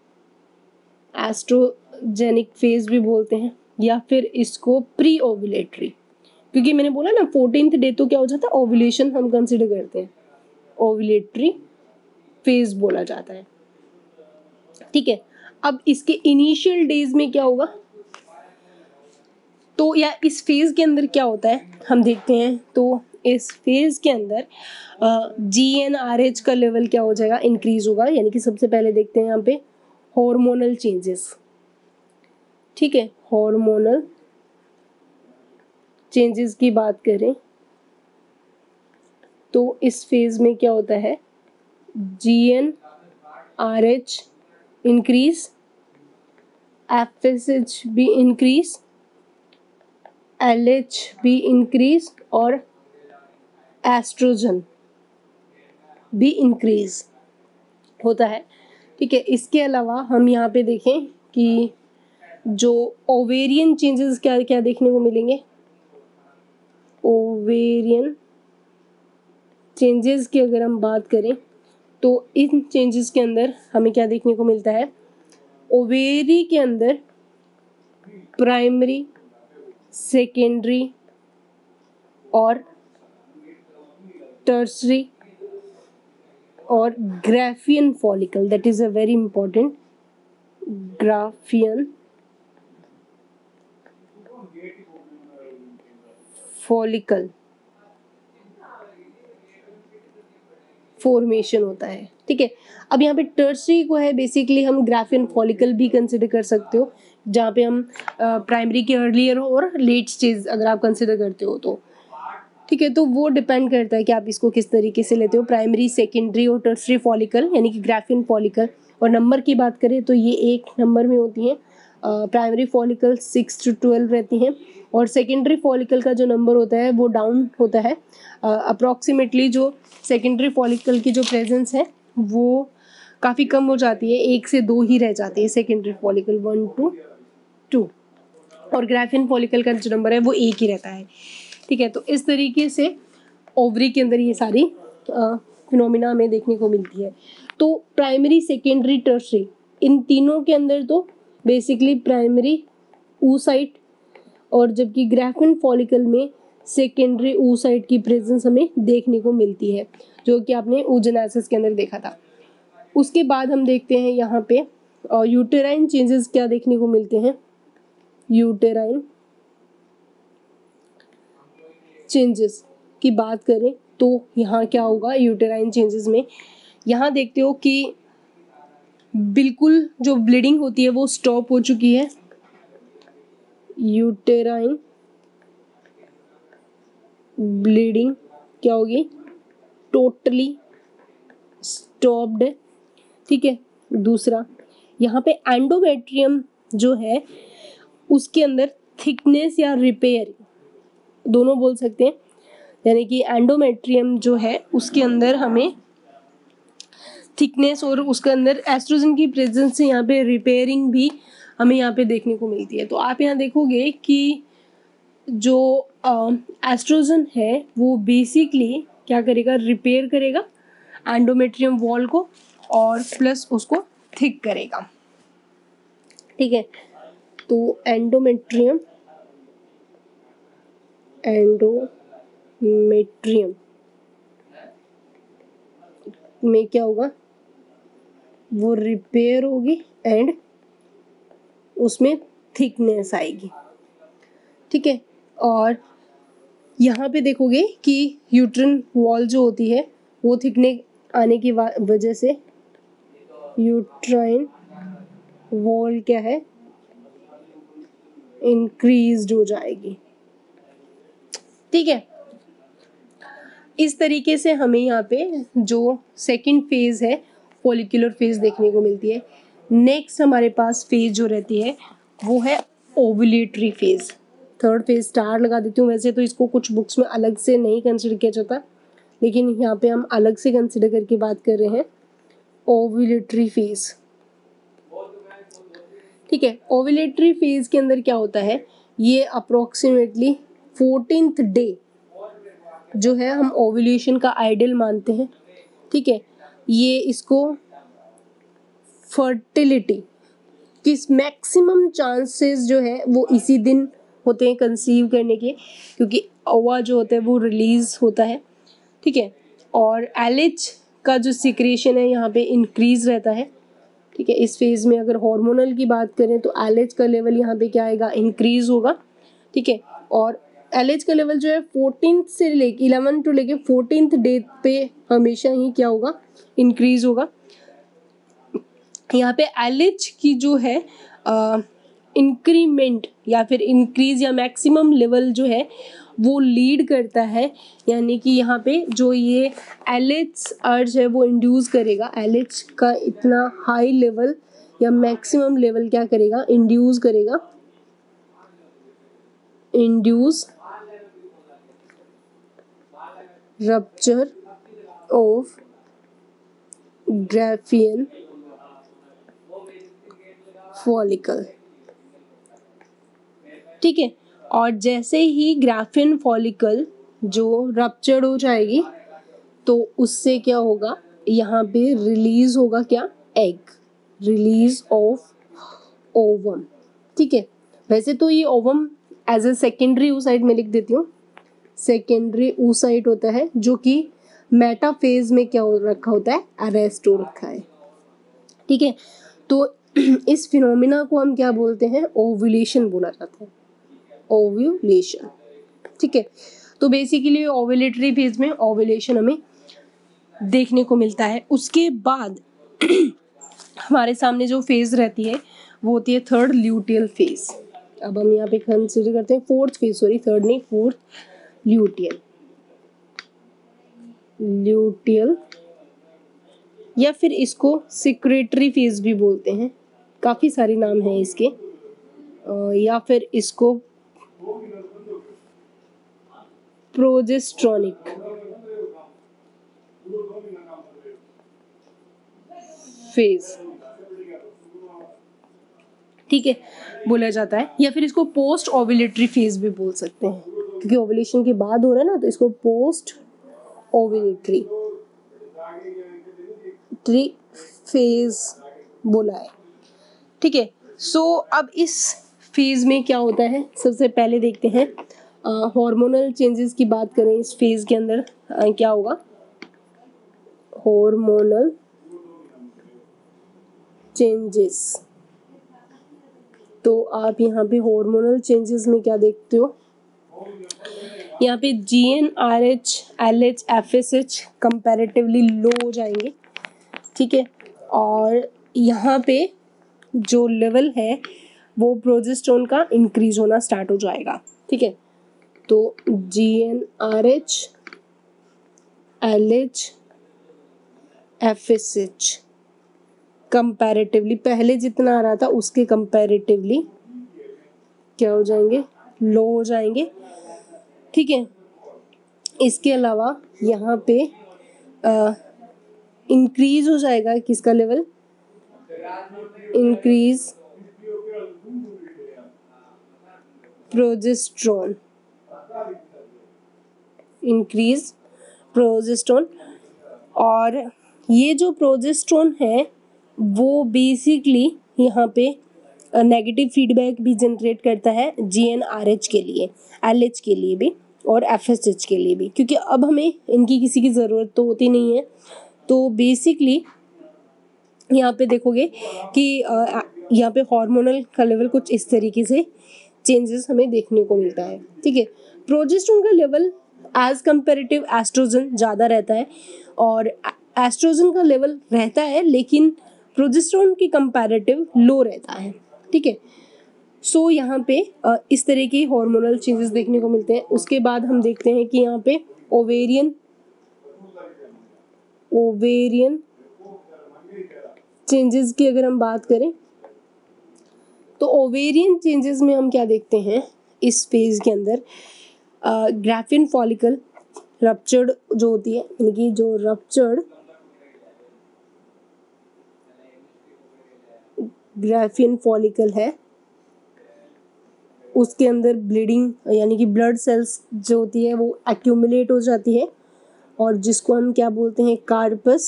एस्ट्रोजेनिक फेज भी बोलते हैं, या फिर इसको प्री ओव्यूलेटरी, क्योंकि मैंने बोला ना फोर्टीन्थ डे तो क्या हो जाता है, ओव्यूलेशन हम कंसिडर करते हैं, ओव्यूलेटरी फेज बोला जाता है। ठीक है, अब इसके इनिशियल डेज में क्या होगा, तो या इस फेज के अंदर क्या होता है हम देखते हैं। तो इस फेज के अंदर जी एन आर एच का लेवल क्या हो जाएगा, इंक्रीज होगा। यानी कि सबसे पहले देखते हैं यहाँ पे हार्मोनल चेंजेस। ठीक है, हार्मोनल चेंजेस की बात करें तो इस फेज में क्या होता है, G N R H increase, F S H भी इंक्रीज, एल एच भी इंक्रीज और एस्ट्रोजन भी इंक्रीज होता है। ठीक है, इसके अलावा हम यहाँ पे देखें कि जो ओवेरियन चेंजेस क्या क्या देखने को मिलेंगे, ओवेरियन चेंजेस की अगर हम बात करें तो इन चेंजेस के अंदर हमें क्या देखने को मिलता है, ओवेरी के अंदर प्राइमरी, सेकेंडरी और टर्सरी और Graafian follicle, that is a very important, Graafian follicle formation होता है। ठीक है, अब यहाँ पे टर्सरी को है बेसिकली हम ग्राफियन फॉलिकल भी कंसिडर कर सकते हो, जहाँ पे हम प्राइमरी के अर्लियर और लेट स्टेज अगर आप कंसिडर करते हो तो। ठीक है, तो वो डिपेंड करता है कि आप इसको किस तरीके से लेते हो, प्राइमरी, सेकेंडरी और टर्सरी फॉलिकल यानी कि ग्राफियन फॉलिकल। और नंबर की बात करें तो ये एक नंबर में होती हैं। Primary follicle six to twelve रहती हैं और सेकेंडरी फॉलिकल का जो नंबर होता है वो डाउन होता है। अप्रॉक्सीमेटली जो सेकेंडरी फॉलिकल की जो प्रेजेंस है वो काफ़ी कम हो जाती है, एक से दो ही रह जाती है secondary follicle, one two two, और ग्राफियन फॉलिकल का जो नंबर है वो एक ही रहता है। ठीक है, तो इस तरीके से ओवरी के अंदर ये सारी फिनोमिना हमें देखने को मिलती है। तो प्राइमरी, सेकेंडरी, टर्सरी इन तीनों के अंदर तो बेसिकली प्राइमरी oocyte और जबकि ग्राफियन फॉलिकल में सेकेंडरी oocyte की प्रेजेंस हमें देखने को मिलती है, जो कि आपने oogenesis के अंदर देखा था। उसके बाद हम देखते हैं यहाँ पे यूटेराइन चेंजेस क्या देखने को मिलते हैं। यूटेराइन चेंजेस की बात करें तो यहाँ क्या होगा, यूटेराइन चेंजेस में यहाँ देखते हो कि बिल्कुल जो ब्लीडिंग होती है वो स्टॉप हो चुकी है। यूटेराइन ब्लीडिंग क्या होगी, टोटली स्टॉप्ड। ठीक है, दूसरा यहाँ पे एंडोमेट्रियम जो है उसके अंदर थिकनेस या रिपेयर दोनों बोल सकते हैं, यानी कि एंडोमेट्रियम जो है उसके अंदर हमें थिकनेस और उसके अंदर एस्ट्रोजन की प्रेजेंस से यहाँ पे रिपेयरिंग भी हमें यहाँ पे देखने को मिलती है। तो आप यहाँ देखोगे कि जो एस्ट्रोजन है वो बेसिकली क्या करेगा, रिपेयर करेगा एंडोमेट्रियम वॉल को और प्लस उसको थिक करेगा। ठीक है, तो एंडोमेट्रियम एंडोमेट्रियम में क्या होगा, वो रिपेयर होगी एंड उसमें थिकनेस आएगी। ठीक है, और यहाँ पे देखोगे कि यूट्रिन वॉल जो होती है वो थिकनेस आने की वजह से यूट्राइन वॉल क्या है, इंक्रीज हो जाएगी। ठीक है, इस तरीके से हमें यहाँ पे जो सेकंड फेज है फॉलिकुलर फेज देखने को मिलती है। नेक्स्ट हमारे पास फेज जो रहती है वो है ovulatory phase. Third phase star लगा देती हूँ, वैसे तो इसको कुछ बुक्स में अलग से नहीं कंसिडर किया जाता, लेकिन यहाँ पे हम अलग से कंसिडर करके बात कर रहे हैं ओव्यूलेटरी फेज। ठीक है, ओव्यूलेटरी फेज के अंदर क्या होता है, ये अप्रोक्सीमेटली फोर्टीन्थ डे जो है हम ओव्यूलेशन का आइडियल मानते हैं। ठीक है, ये इसको फर्टिलिटी किस मैक्सिमम चांसेस जो है वो इसी दिन होते हैं कंसीव करने के, क्योंकि ओवा जो होता है वो रिलीज होता है। ठीक है, और एलएच का जो सिक्रेशन है यहाँ पे इंक्रीज रहता है। ठीक है, इस फेज में अगर हार्मोनल की बात करें तो एलएच का लेवल यहाँ पे क्या आएगा, इंक्रीज होगा। ठीक है, और एलएच का लेवल जो है फोर्टीन्थ से लेके इलेवन टू लेके फोर्टीन्थ डे पे हमेशा ही क्या होगा, इंक्रीज होगा। यहाँ पे एलएच की जो है इंक्रीमेंट या फिर इंक्रीज या मैक्सिमम लेवल जो है वो लीड करता है, यानी कि यहाँ पे जो ये एलएच अर्ज है वो इंड्यूस करेगा, एलएच का इतना हाई लेवल या मैक्सिमम लेवल क्या करेगा, इंड्यूस करेगा, induce rupture of Graafian follicle. ठीक है, और जैसे ही ग्राफियन फॉलिकल जो रप्चर्ड हो जाएगी तो उससे क्या होगा, यहाँ पे रिलीज होगा क्या, एग, रिलीज ऑफ ओवम। ठीक है, वैसे तो ये ovum as a secondary oocyte में लिख देती हूँ, सेकेंडरी oocyte होता है जो कि मेटाफेज में क्या हो रखा होता है, अरेस्ट हो रखा है। ठीक है, तो इस फिनोमिना को हम क्या बोलते हैं, ओव्यूलेशन बोला जाता है, ओव्यूलेशन। ठीक है, तो बेसिकली ओव्यूलेटरी फेज में ओव्यूलेशन हमें देखने को मिलता है। उसके बाद हमारे सामने जो फेज रहती है वो होती है थर्ड ल्यूटियल फेज। अब हम यहाँ पे कंसिडर करते हैं फोर्थ फेज, सॉरी थर्ड नहीं, फोर्थ ल्यूटियल, ल्यूटियल या फिर इसको सिक्रेटरी फेज भी बोलते हैं, काफ़ी सारे नाम हैं इसके, या फिर इसको प्रोजेस्ट्रॉनिक फेज, ठीक है, बोला जाता है, या फिर इसको पोस्ट ओव्यूलेटरी फेज भी बोल सकते हैं, क्योंकि ओव्यूलेशन के बाद हो रहा है ना, तो इसको पोस्ट ओव्यूलेटरी ट्री फेज बोला है। ठीक है, सो अब इस फेज में क्या होता है, सबसे पहले देखते हैं हार्मोनल चेंजेस की बात करें इस फेज के अंदर आ, क्या होगा, हार्मोनल चेंजेस। तो आप यहाँ पे हार्मोनल चेंजेस में क्या देखते हो, यहाँ पे G N R H L H F S H comparatively low हो जाएंगे। ठीक है, और यहाँ पे जो लेवल है वो प्रोजेस्टेरोन का इंक्रीज होना स्टार्ट हो जाएगा। ठीक है, तो G N R H L H F S H comparatively पहले जितना आ रहा था उसके कंपैरेटिवली क्या हो जाएंगे, लो हो जाएंगे। ठीक है, इसके अलावा यहाँ पे इंक्रीज हो जाएगा किसका level, increase progesterone, increase progesterone. और ये जो प्रोजेस्टेरोन है वो बेसिकली यहाँ पे नेगेटिव फीडबैक भी जनरेट करता है जी एन आर एच के लिए, एल एच के लिए भी और एफ एस एच के लिए भी, क्योंकि अब हमें इनकी किसी की ज़रूरत तो होती नहीं है। तो बेसिकली यहाँ पे देखोगे कि यहाँ पे हार्मोनल का लेवल कुछ इस तरीके से चेंजेस हमें देखने को मिलता है। ठीक है, प्रोजेस्टेरोन का लेवल एज कंपेरेटिव एस्ट्रोजन ज़्यादा रहता है, और एस्ट्रोजन का लेवल रहता है लेकिन प्रोजेस्टेरोन की कंपैरेटिव लो रहता है। ठीक है, सो so, यहाँ पे अ, इस तरह के हार्मोनल चेंजेस देखने को मिलते हैं। उसके बाद हम देखते हैं कि यहाँ पे ओवेरियन ओवेरियन चेंजेस की अगर हम बात करें तो ओवेरियन चेंजेस में हम क्या देखते हैं इस फेज के अंदर, ग्राफिन फॉलिकल रप्चर्ड जो होती है, यानी कि जो रप्चर्ड ग्राफिन फॉलिकल है उसके अंदर ब्लीडिंग यानी कि ब्लड सेल्स जो होती है वो एक्यूमुलेट हो जाती है, और जिसको हम क्या बोलते हैं कार्पस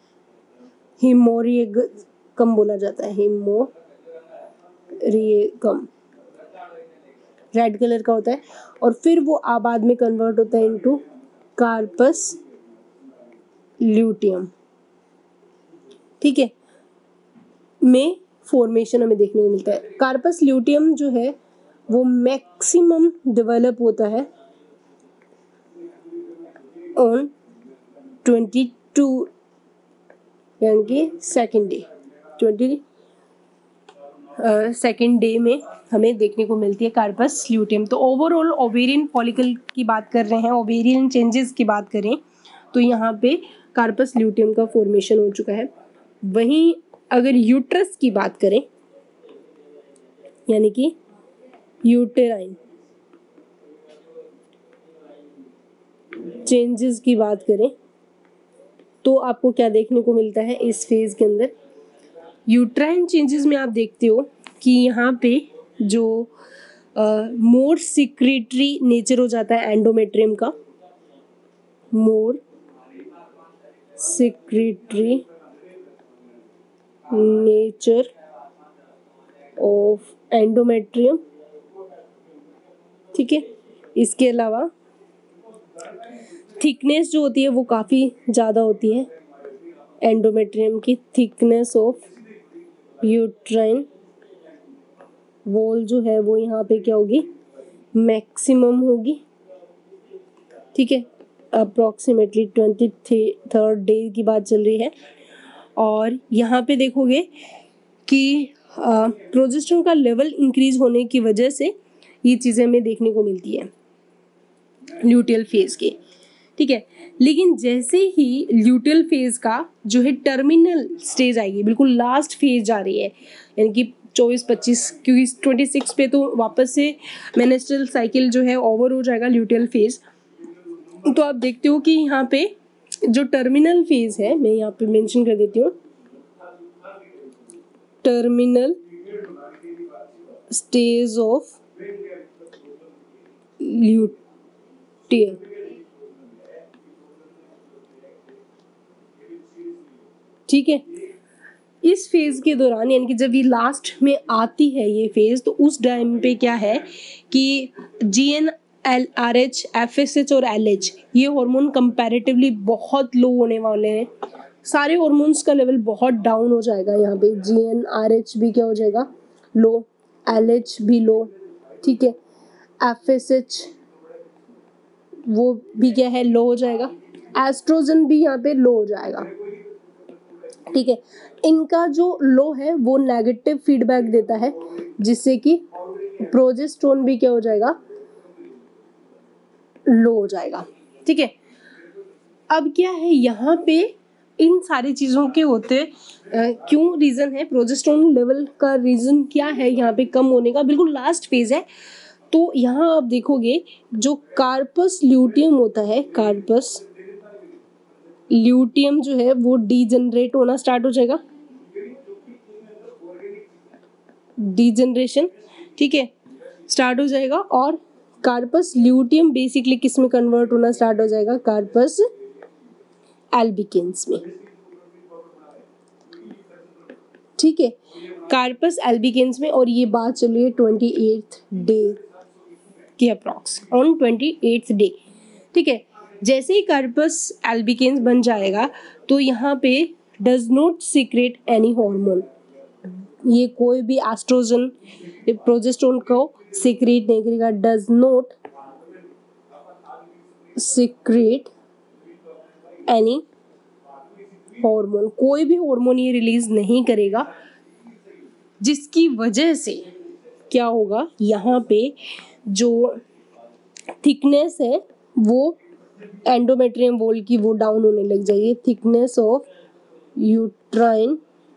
हिमोरियगम बोला जाता है। हिमोरियगम रेड कलर का होता है, और फिर वो बाद में कन्वर्ट होता है इनटू कार्पस ल्यूटियम। ठीक है, में फॉर्मेशन हमें देखने को मिलता है। कार्पस ल्यूटियम जो है वो मैक्सिमम डेवलप होता है ऑन ट्वेंटी टू यानी कि second day twenty second day में हमें देखने को मिलती है कार्पस ल्यूटियम। तो ओवरऑल ओवेरियन फॉलिकल की बात कर रहे हैं, ओवेरियन चेंजेस की बात करें तो यहाँ पे कार्पस ल्यूटियम का फॉर्मेशन हो चुका है। वहीं अगर यूट्रस की बात करें यानी कि यूटेराइन चेंजेस की बात करें तो आपको क्या देखने को मिलता है इस फेज के अंदर। यूट्राइन चेंजेस में आप देखते हो कि यहाँ पे जो मोर सिक्रेटरी नेचर हो जाता है एंडोमेट्रियम का, more secretory nature of endometrium. ठीक है, इसके अलावा थिकनेस जो होती है वो काफ़ी ज़्यादा होती है एंडोमेट्रियम की। थिकनेस ऑफ यूट्राइन वॉल जो है वो यहाँ पे क्या होगी, मैक्सिमम होगी। ठीक है, अप्रॉक्सीमेटली ट्वेंटी थर्ड डे की बात चल रही है, और यहाँ पे देखोगे कि प्रोजेस्टेरोन का लेवल इंक्रीज होने की वजह से ये चीज़ें हमें देखने को मिलती है ल्यूटियल फेज के। ठीक है, लेकिन जैसे ही ल्यूटियल फेज का जो है टर्मिनल स्टेज आएगी, बिल्कुल लास्ट फेज जा रही है, यानी कि चौबीस पच्चीस, क्योंकि ट्वेंटी सिक्स पे तो वापस से मेनेस्ट्रल साइकिल जो है ओवर हो जाएगा ल्यूटियल फेज। तो आप देखते हो कि यहाँ पे जो टर्मिनल फेज है, मैं यहाँ पे मेंशन कर देती हूँ, टर्मिनल स्टेज ऑफ ल्यूटियल। ठीक है, इस फेज के दौरान यानी कि जब ये लास्ट में आती है ये फेज, तो उस टाइम पे क्या है कि G N L R H F S H और एल एच ये हार्मोन कंपैरेटिवली बहुत लो होने वाले हैं। सारे हार्मोन्स का लेवल बहुत डाउन हो जाएगा। यहाँ पे जी एन आर एच भी क्या हो जाएगा, लो, एल एच भी लो। ठीक है, एफ एस एच वो भी क्या है, लो हो जाएगा। एस्ट्रोजन भी यहाँ पे लो हो जाएगा। ठीक है, इनका जो लो है वो नेगेटिव फीडबैक देता है, जिससे कि प्रोजेस्टेरोन भी क्या हो जाएगा, लो हो जाएगा। ठीक है, अब क्या है यहाँ पे इन सारी चीज़ों के होते आ, क्यों रीज़न है, प्रोजेस्टेरोन लेवल का रीज़न क्या है यहाँ पे कम होने का, बिल्कुल लास्ट फेज है। तो यहाँ आप देखोगे जो कार्पस ल्यूटियम होता है, कार्पस ल्यूटियम जो है वो डीजनरेट होना स्टार्ट हो जाएगा, डीजनरेशन। ठीक है, स्टार्ट हो जाएगा, और कार्पस ल्यूटियम बेसिकली किस में कन्वर्ट होना स्टार्ट हो जाएगा, कार्पस एल्बिकेन्स में। ठीक है, कार्पस एल्बिकेन्स में, और ये बात चल रही है ट्वेंटी एट्थ डे के approx, on twenty eighth day. ठीक है, जैसे ही कार्पस एल्बिकेन्स बन जाएगा तो यहाँ पे does not secrete any hormone, ये कोई भी एस्ट्रोजन प्रोजेस्टेरोन को सीक्रेट नहीं करेगा, does not secrete any hormone, कोई भी हार्मोन ये रिलीज नहीं करेगा, जिसकी वजह से क्या होगा, यहाँ पे जो थिकनेस है वो एंडोमेट्रियम वॉल की वो डाउन होने लग जाएगी। थिकनेस ऑफ यूट्राइन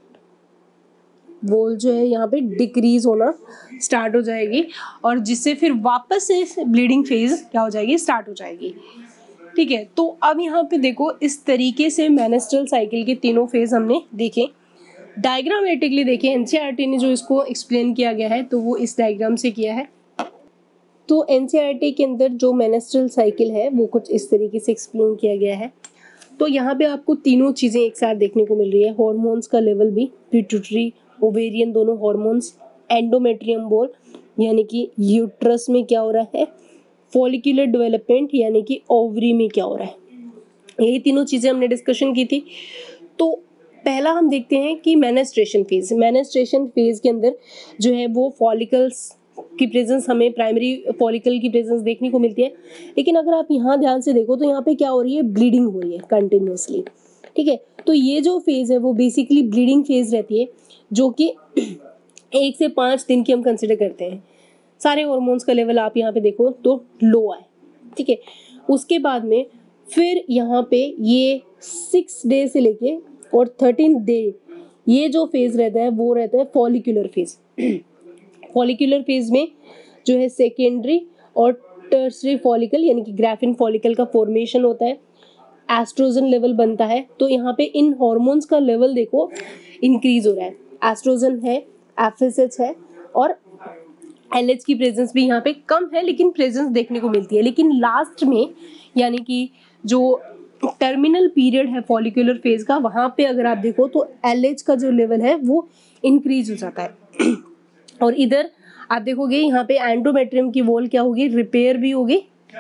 वॉल जो है यहाँ पे डिक्रीज होना स्टार्ट हो जाएगी और जिससे फिर वापस से ब्लीडिंग फेज क्या हो जाएगी, स्टार्ट हो जाएगी। ठीक है, तो अब यहाँ पे देखो इस तरीके से मेंस्ट्रुअल साइकिल के तीनों फेज हमने देखे। डायग्रामेटिकली देखें, एनसीईआरटी ने जो इसको एक्सप्लेन किया गया है तो वो इस डायग्राम से किया है। तो एनसीईआरटी के अंदर जो मेंस्ट्रुअल साइकिल है वो कुछ इस तरीके से एक्सप्लेन किया गया है। तो यहाँ पे आपको तीनों चीज़ें एक साथ देखने को मिल रही है। हॉर्मोन्स का लेवल भी, पिट्यूटरी, ओवेरियन दोनों हॉर्मोन्स, एंडोमेट्रियम वॉल यानी कि यूट्रस में क्या हो रहा है, फॉलिकुलर डेवलपमेंट यानी कि ओवरी में क्या हो रहा है, यही तीनों चीज़ें हमने डिस्कशन की थी। तो पहला हम देखते हैं कि मेनेस्ट्रेशन फेज। मेनेस्ट्रेशन फेज के अंदर जो है वो फॉलिकल्स की प्रेजेंस, हमें प्राइमरी फॉलिकल की प्रेजेंस देखने को मिलती है। लेकिन अगर आप यहाँ ध्यान से देखो तो यहाँ पे क्या हो रही है, ब्लीडिंग हो रही है कंटिन्यूसली। ठीक है, तो ये जो फेज है वो बेसिकली ब्लीडिंग फेज रहती है, जो कि एक से पाँच दिन की हम कंसिडर करते हैं। सारे हॉर्मोन्स का लेवल आप यहाँ पे देखो तो लो है। ठीक है, उसके बाद में फिर यहाँ पे ये सिक्स डे से लेके और थर्टीन डे ये जो फेज रहता है वो रहता है फॉलिकुलर फेज। फॉलिकुलर फेज में जो है सेकेंडरी और टर्सरी फॉलिकल यानी कि ग्राफिन फॉलिकल का फॉर्मेशन होता है, एस्ट्रोजन लेवल बनता है। तो यहाँ पे इन हॉर्मोन्स का लेवल देखो इंक्रीज हो रहा है। एस्ट्रोजन है, एफएसएच है और एलएच की प्रेजेंस भी यहाँ पे कम है लेकिन प्रेजेंस देखने को मिलती है। लेकिन लास्ट में यानी कि जो टर्मिनल पीरियड है फॉलिकुलर फेज का, वहाँ पे अगर आप देखो तो एलएच का जो लेवल है वो इंक्रीज हो जाता है। और इधर आप देखोगे यहाँ पे एंडोमेट्रियम की वॉल क्या होगी, रिपेयर भी होगी।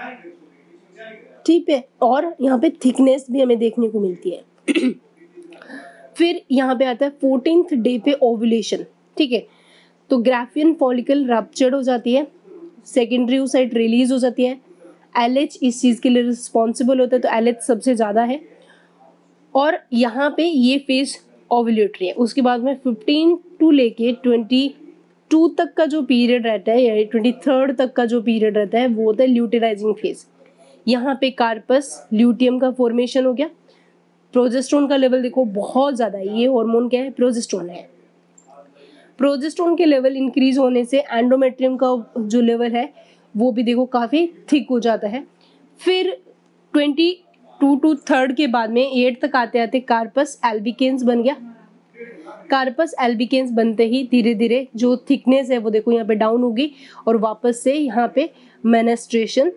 ठीक है, और यहाँ पे थिकनेस भी हमें देखने को मिलती है। फिर यहाँ पे आता है फोर्टीन्थ डे पे ओव्यूलेशन। ठीक है, तो ग्राफियन फॉलिकल रप्चर्ड हो जाती है, सेकेंडरी oocyte रिलीज हो जाती है, एलएच इस चीज़ के लिए रिस्पॉन्सिबल होता है, तो एलएच सबसे ज़्यादा है। और यहाँ पे ये फेज ओव्यूलेटरी है। उसके बाद में फिफ्टीन टू लेके ट्वेंटी टू तक का जो पीरियड रहता है या ट्वेंटी थर्ड तक का जो पीरियड रहता है वो होता है ल्यूटेराइजिंग फेज। यहाँ पे कार्पस ल्यूटियम का फॉर्मेशन हो गया। प्रोजेस्टेरोन का लेवल देखो बहुत ज़्यादा है। ये हार्मोन क्या है, प्रोजेस्टेरोन है। प्रोजेस्टेरोन के लेवल इंक्रीज होने से एंडोमेट्रियम का जो लेवल है वो भी देखो काफ़ी थिक हो जाता है। फिर ट्वेंटी टू टू थर्ड के बाद में एट तक आते आते कार्पस एल्बिकेंस बन गया। कार्पस एल्बिकेंस बनते ही धीरे धीरे जो थिकनेस है वो देखो यहाँ पे डाउन होगी और वापस से यहाँ पे मेनेस्ट्रेशन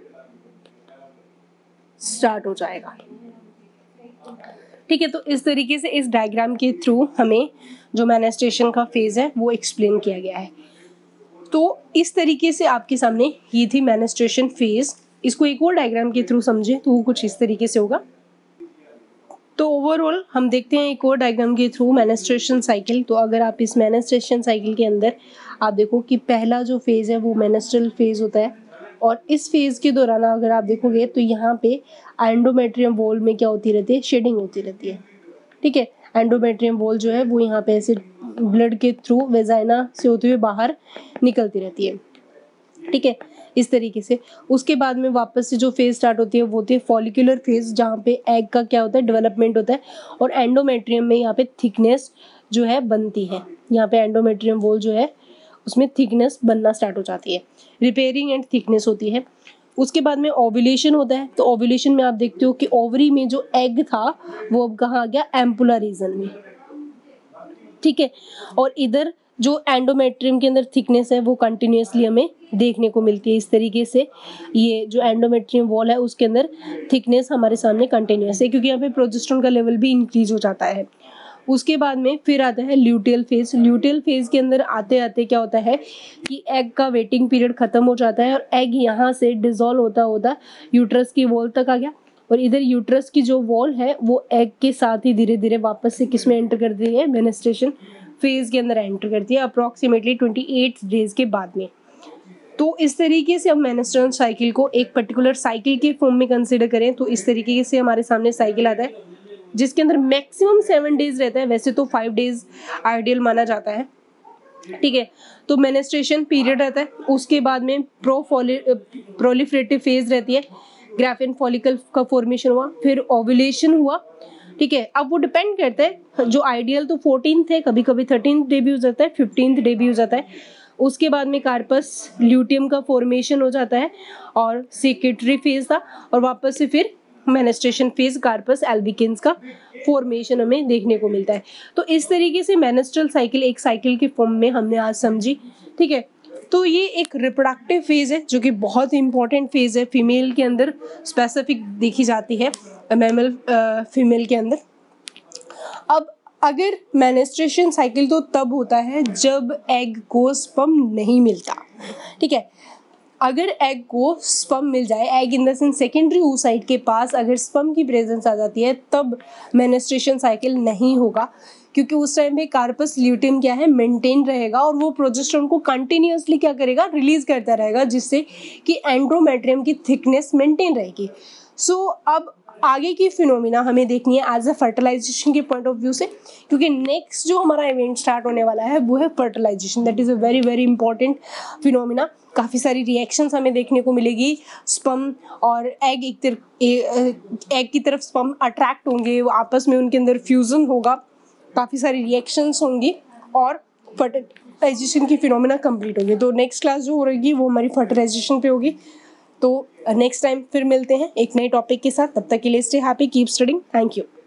स्टार्ट हो जाएगा। ठीक है, तो इस तरीके से इस डायग्राम के थ्रू हमें जो मेनेस्ट्रेशन का फेज है वो एक्सप्लेन किया गया है। तो इस तरीके से आपके सामने ये थी मेनेस्ट्रेशन फेज। इसको एक और डायग्राम के थ्रू समझे तो वो कुछ इस तरीके से होगा। तो ओवरऑल हम देखते हैं एक और डायग्राम के थ्रू मेनेस्ट्रेशन साइकिल। तो अगर आप इस मेनेस्ट्रेशन साइकिल के अंदर आप देखो कि पहला जो फेज है वो मेनेस्ट्रल फेज होता है और इस फेज के दौरान अगर आप देखोगे तो यहाँ पे एंडोमेट्रियम वॉल में क्या होती रहती है, शेडिंग होती रहती है। ठीक है, एंडोमेट्रियम वॉल जो है वो यहाँ पे ऐसे ब्लड के थ्रू वेजाइना से होते हुए बाहर निकलती रहती है। ठीक है, इस तरीके से उसके बाद में वापस से जो फेज स्टार्ट होती है वो होती है फॉलिकुलर फेज, जहाँ पे एग का क्या होता है, डेवलपमेंट होता है और एंडोमेट्रियम में यहाँ पे थिकनेस जो है बनती है। यहाँ पे एंडोमेट्रियम वॉल जो है उसमें थिकनेस बनना स्टार्ट हो जाती है, रिपेयरिंग एंड थिकनेस होती है। उसके बाद में ओव्यूलेशन होता है। तो ओव्यूलेशन में आप देखते हो कि ओवरी में जो एग था वो अब कहाँ आ गया, एम्पुला रीजन में। ठीक है, और इधर जो एंडोमेट्रियम के अंदर थिकनेस है वो कंटिन्यूसली हमें देखने को मिलती है। इस तरीके से ये जो एंडोमेट्रियम वॉल है उसके अंदर थिकनेस हमारे सामने कंटिन्यूस है क्योंकि यहाँ पे प्रोजेस्टेरोन का लेवल भी इंक्रीज हो जाता है। उसके बाद में फिर आता है ल्यूटियल फेज। ल्यूटियल फेज के अंदर आते आते क्या होता है कि एग का वेटिंग पीरियड खत्म हो जाता है और एग यहाँ से डिसॉल्व होता होता यूट्रस की वॉल तक आ गया और इधर यूट्रस की जो वॉल है वो एग के साथ ही धीरे धीरे वापस से किस में एंटर करती है, मेनेस्ट्रेशन फेज के अंदर एंटर करती है अप्रॉक्सीमेटली ट्वेंटी एट डेज के बाद में। तो इस तरीके से हम मेनेस्ट्रुअल साइकिल को एक पर्टिकुलर साइकिल के फॉर्म में कंसिडर करें तो इस तरीके से हमारे सामने साइकिल आता है जिसके अंदर मैक्सिमम सेवन डेज रहता है। वैसे तो फाइव डेज आइडियल माना जाता है ठीक है। तो मेनेस्ट्रेशन पीरियड रहता है, उसके बाद में प्रो प्रोलिफरेटिव फेज रहती है, ग्राफिन फॉलिकल का फॉर्मेशन हुआ, फिर ओव्यूलेशन हुआ, ठीक है। अब वो डिपेंड करता है, जो आइडियल तो फोर्टीन्थ है, कभी कभी थर्टीन्थ डे भी हो जाता है, फिफ्टींथ डे भी हो जाता है। उसके बाद में कार्पस ल्यूटियम का फॉर्मेशन हो जाता है और सेक्रेटरी फेज था, और वापस से फिर मेनेस्ट्रेशन फेज कार्पस एल्बिकेंस का फॉर्मेशन हमें देखने को मिलता है। तो इस तरीके से मेनेस्ट्रल साइकिल एक साइकिल के फॉर्म में हमने आज समझी, ठीक है। तो ये एक रिप्रोडक्टिव फेज है जो कि बहुत इंपॉर्टेंट फेज है, फीमेल के अंदर स्पेसिफिक देखी जाती है, मैमल फीमेल के अंदर। अब अगर मेनेस्ट्रेशन साइकिल तो तब होता है जब एग को स्पर्म नहीं मिलता, ठीक है। अगर एग को स्पर्म मिल जाए, egg in the sense secondary oocyte के पास अगर स्पर्म की प्रेजेंस आ जाती है, तब मेनेस्ट्रेशन साइकिल नहीं होगा, क्योंकि उस टाइम पे कार्पस ल्यूटियम क्या है, मेंटेन रहेगा और वो प्रोजेस्टेरोन को कंटिन्यूअसली क्या करेगा, रिलीज करता रहेगा, जिससे कि एंड्रोमेट्रियम की थिकनेस मेंटेन रहेगी। सो so, अब आगे की फिनोमिना हमें देखनी है एज अ फर्टिलाइजेशन के पॉइंट ऑफ व्यू से, क्योंकि नेक्स्ट जो हमारा इवेंट स्टार्ट होने वाला है वो है fertilization. That is a very very important phenomena. काफ़ी सारी रिएक्शंस हमें देखने को मिलेगी, स्पर्म और एग एक तरफ एग की तरफ स्पर्म अट्रैक्ट होंगे, वो आपस में उनके अंदर फ्यूजन होगा, काफ़ी सारी रिएक्शंस होंगी और फर्टिलाइजेशन की फिनोमिना कंप्लीट होगी। तो नेक्स्ट क्लास जो होगी वो हमारी फर्टिलाइजेशन पे होगी। तो नेक्स्ट टाइम फिर मिलते हैं एक नए टॉपिक के साथ, तब तक के लिए stay happy, keep studying, thank you.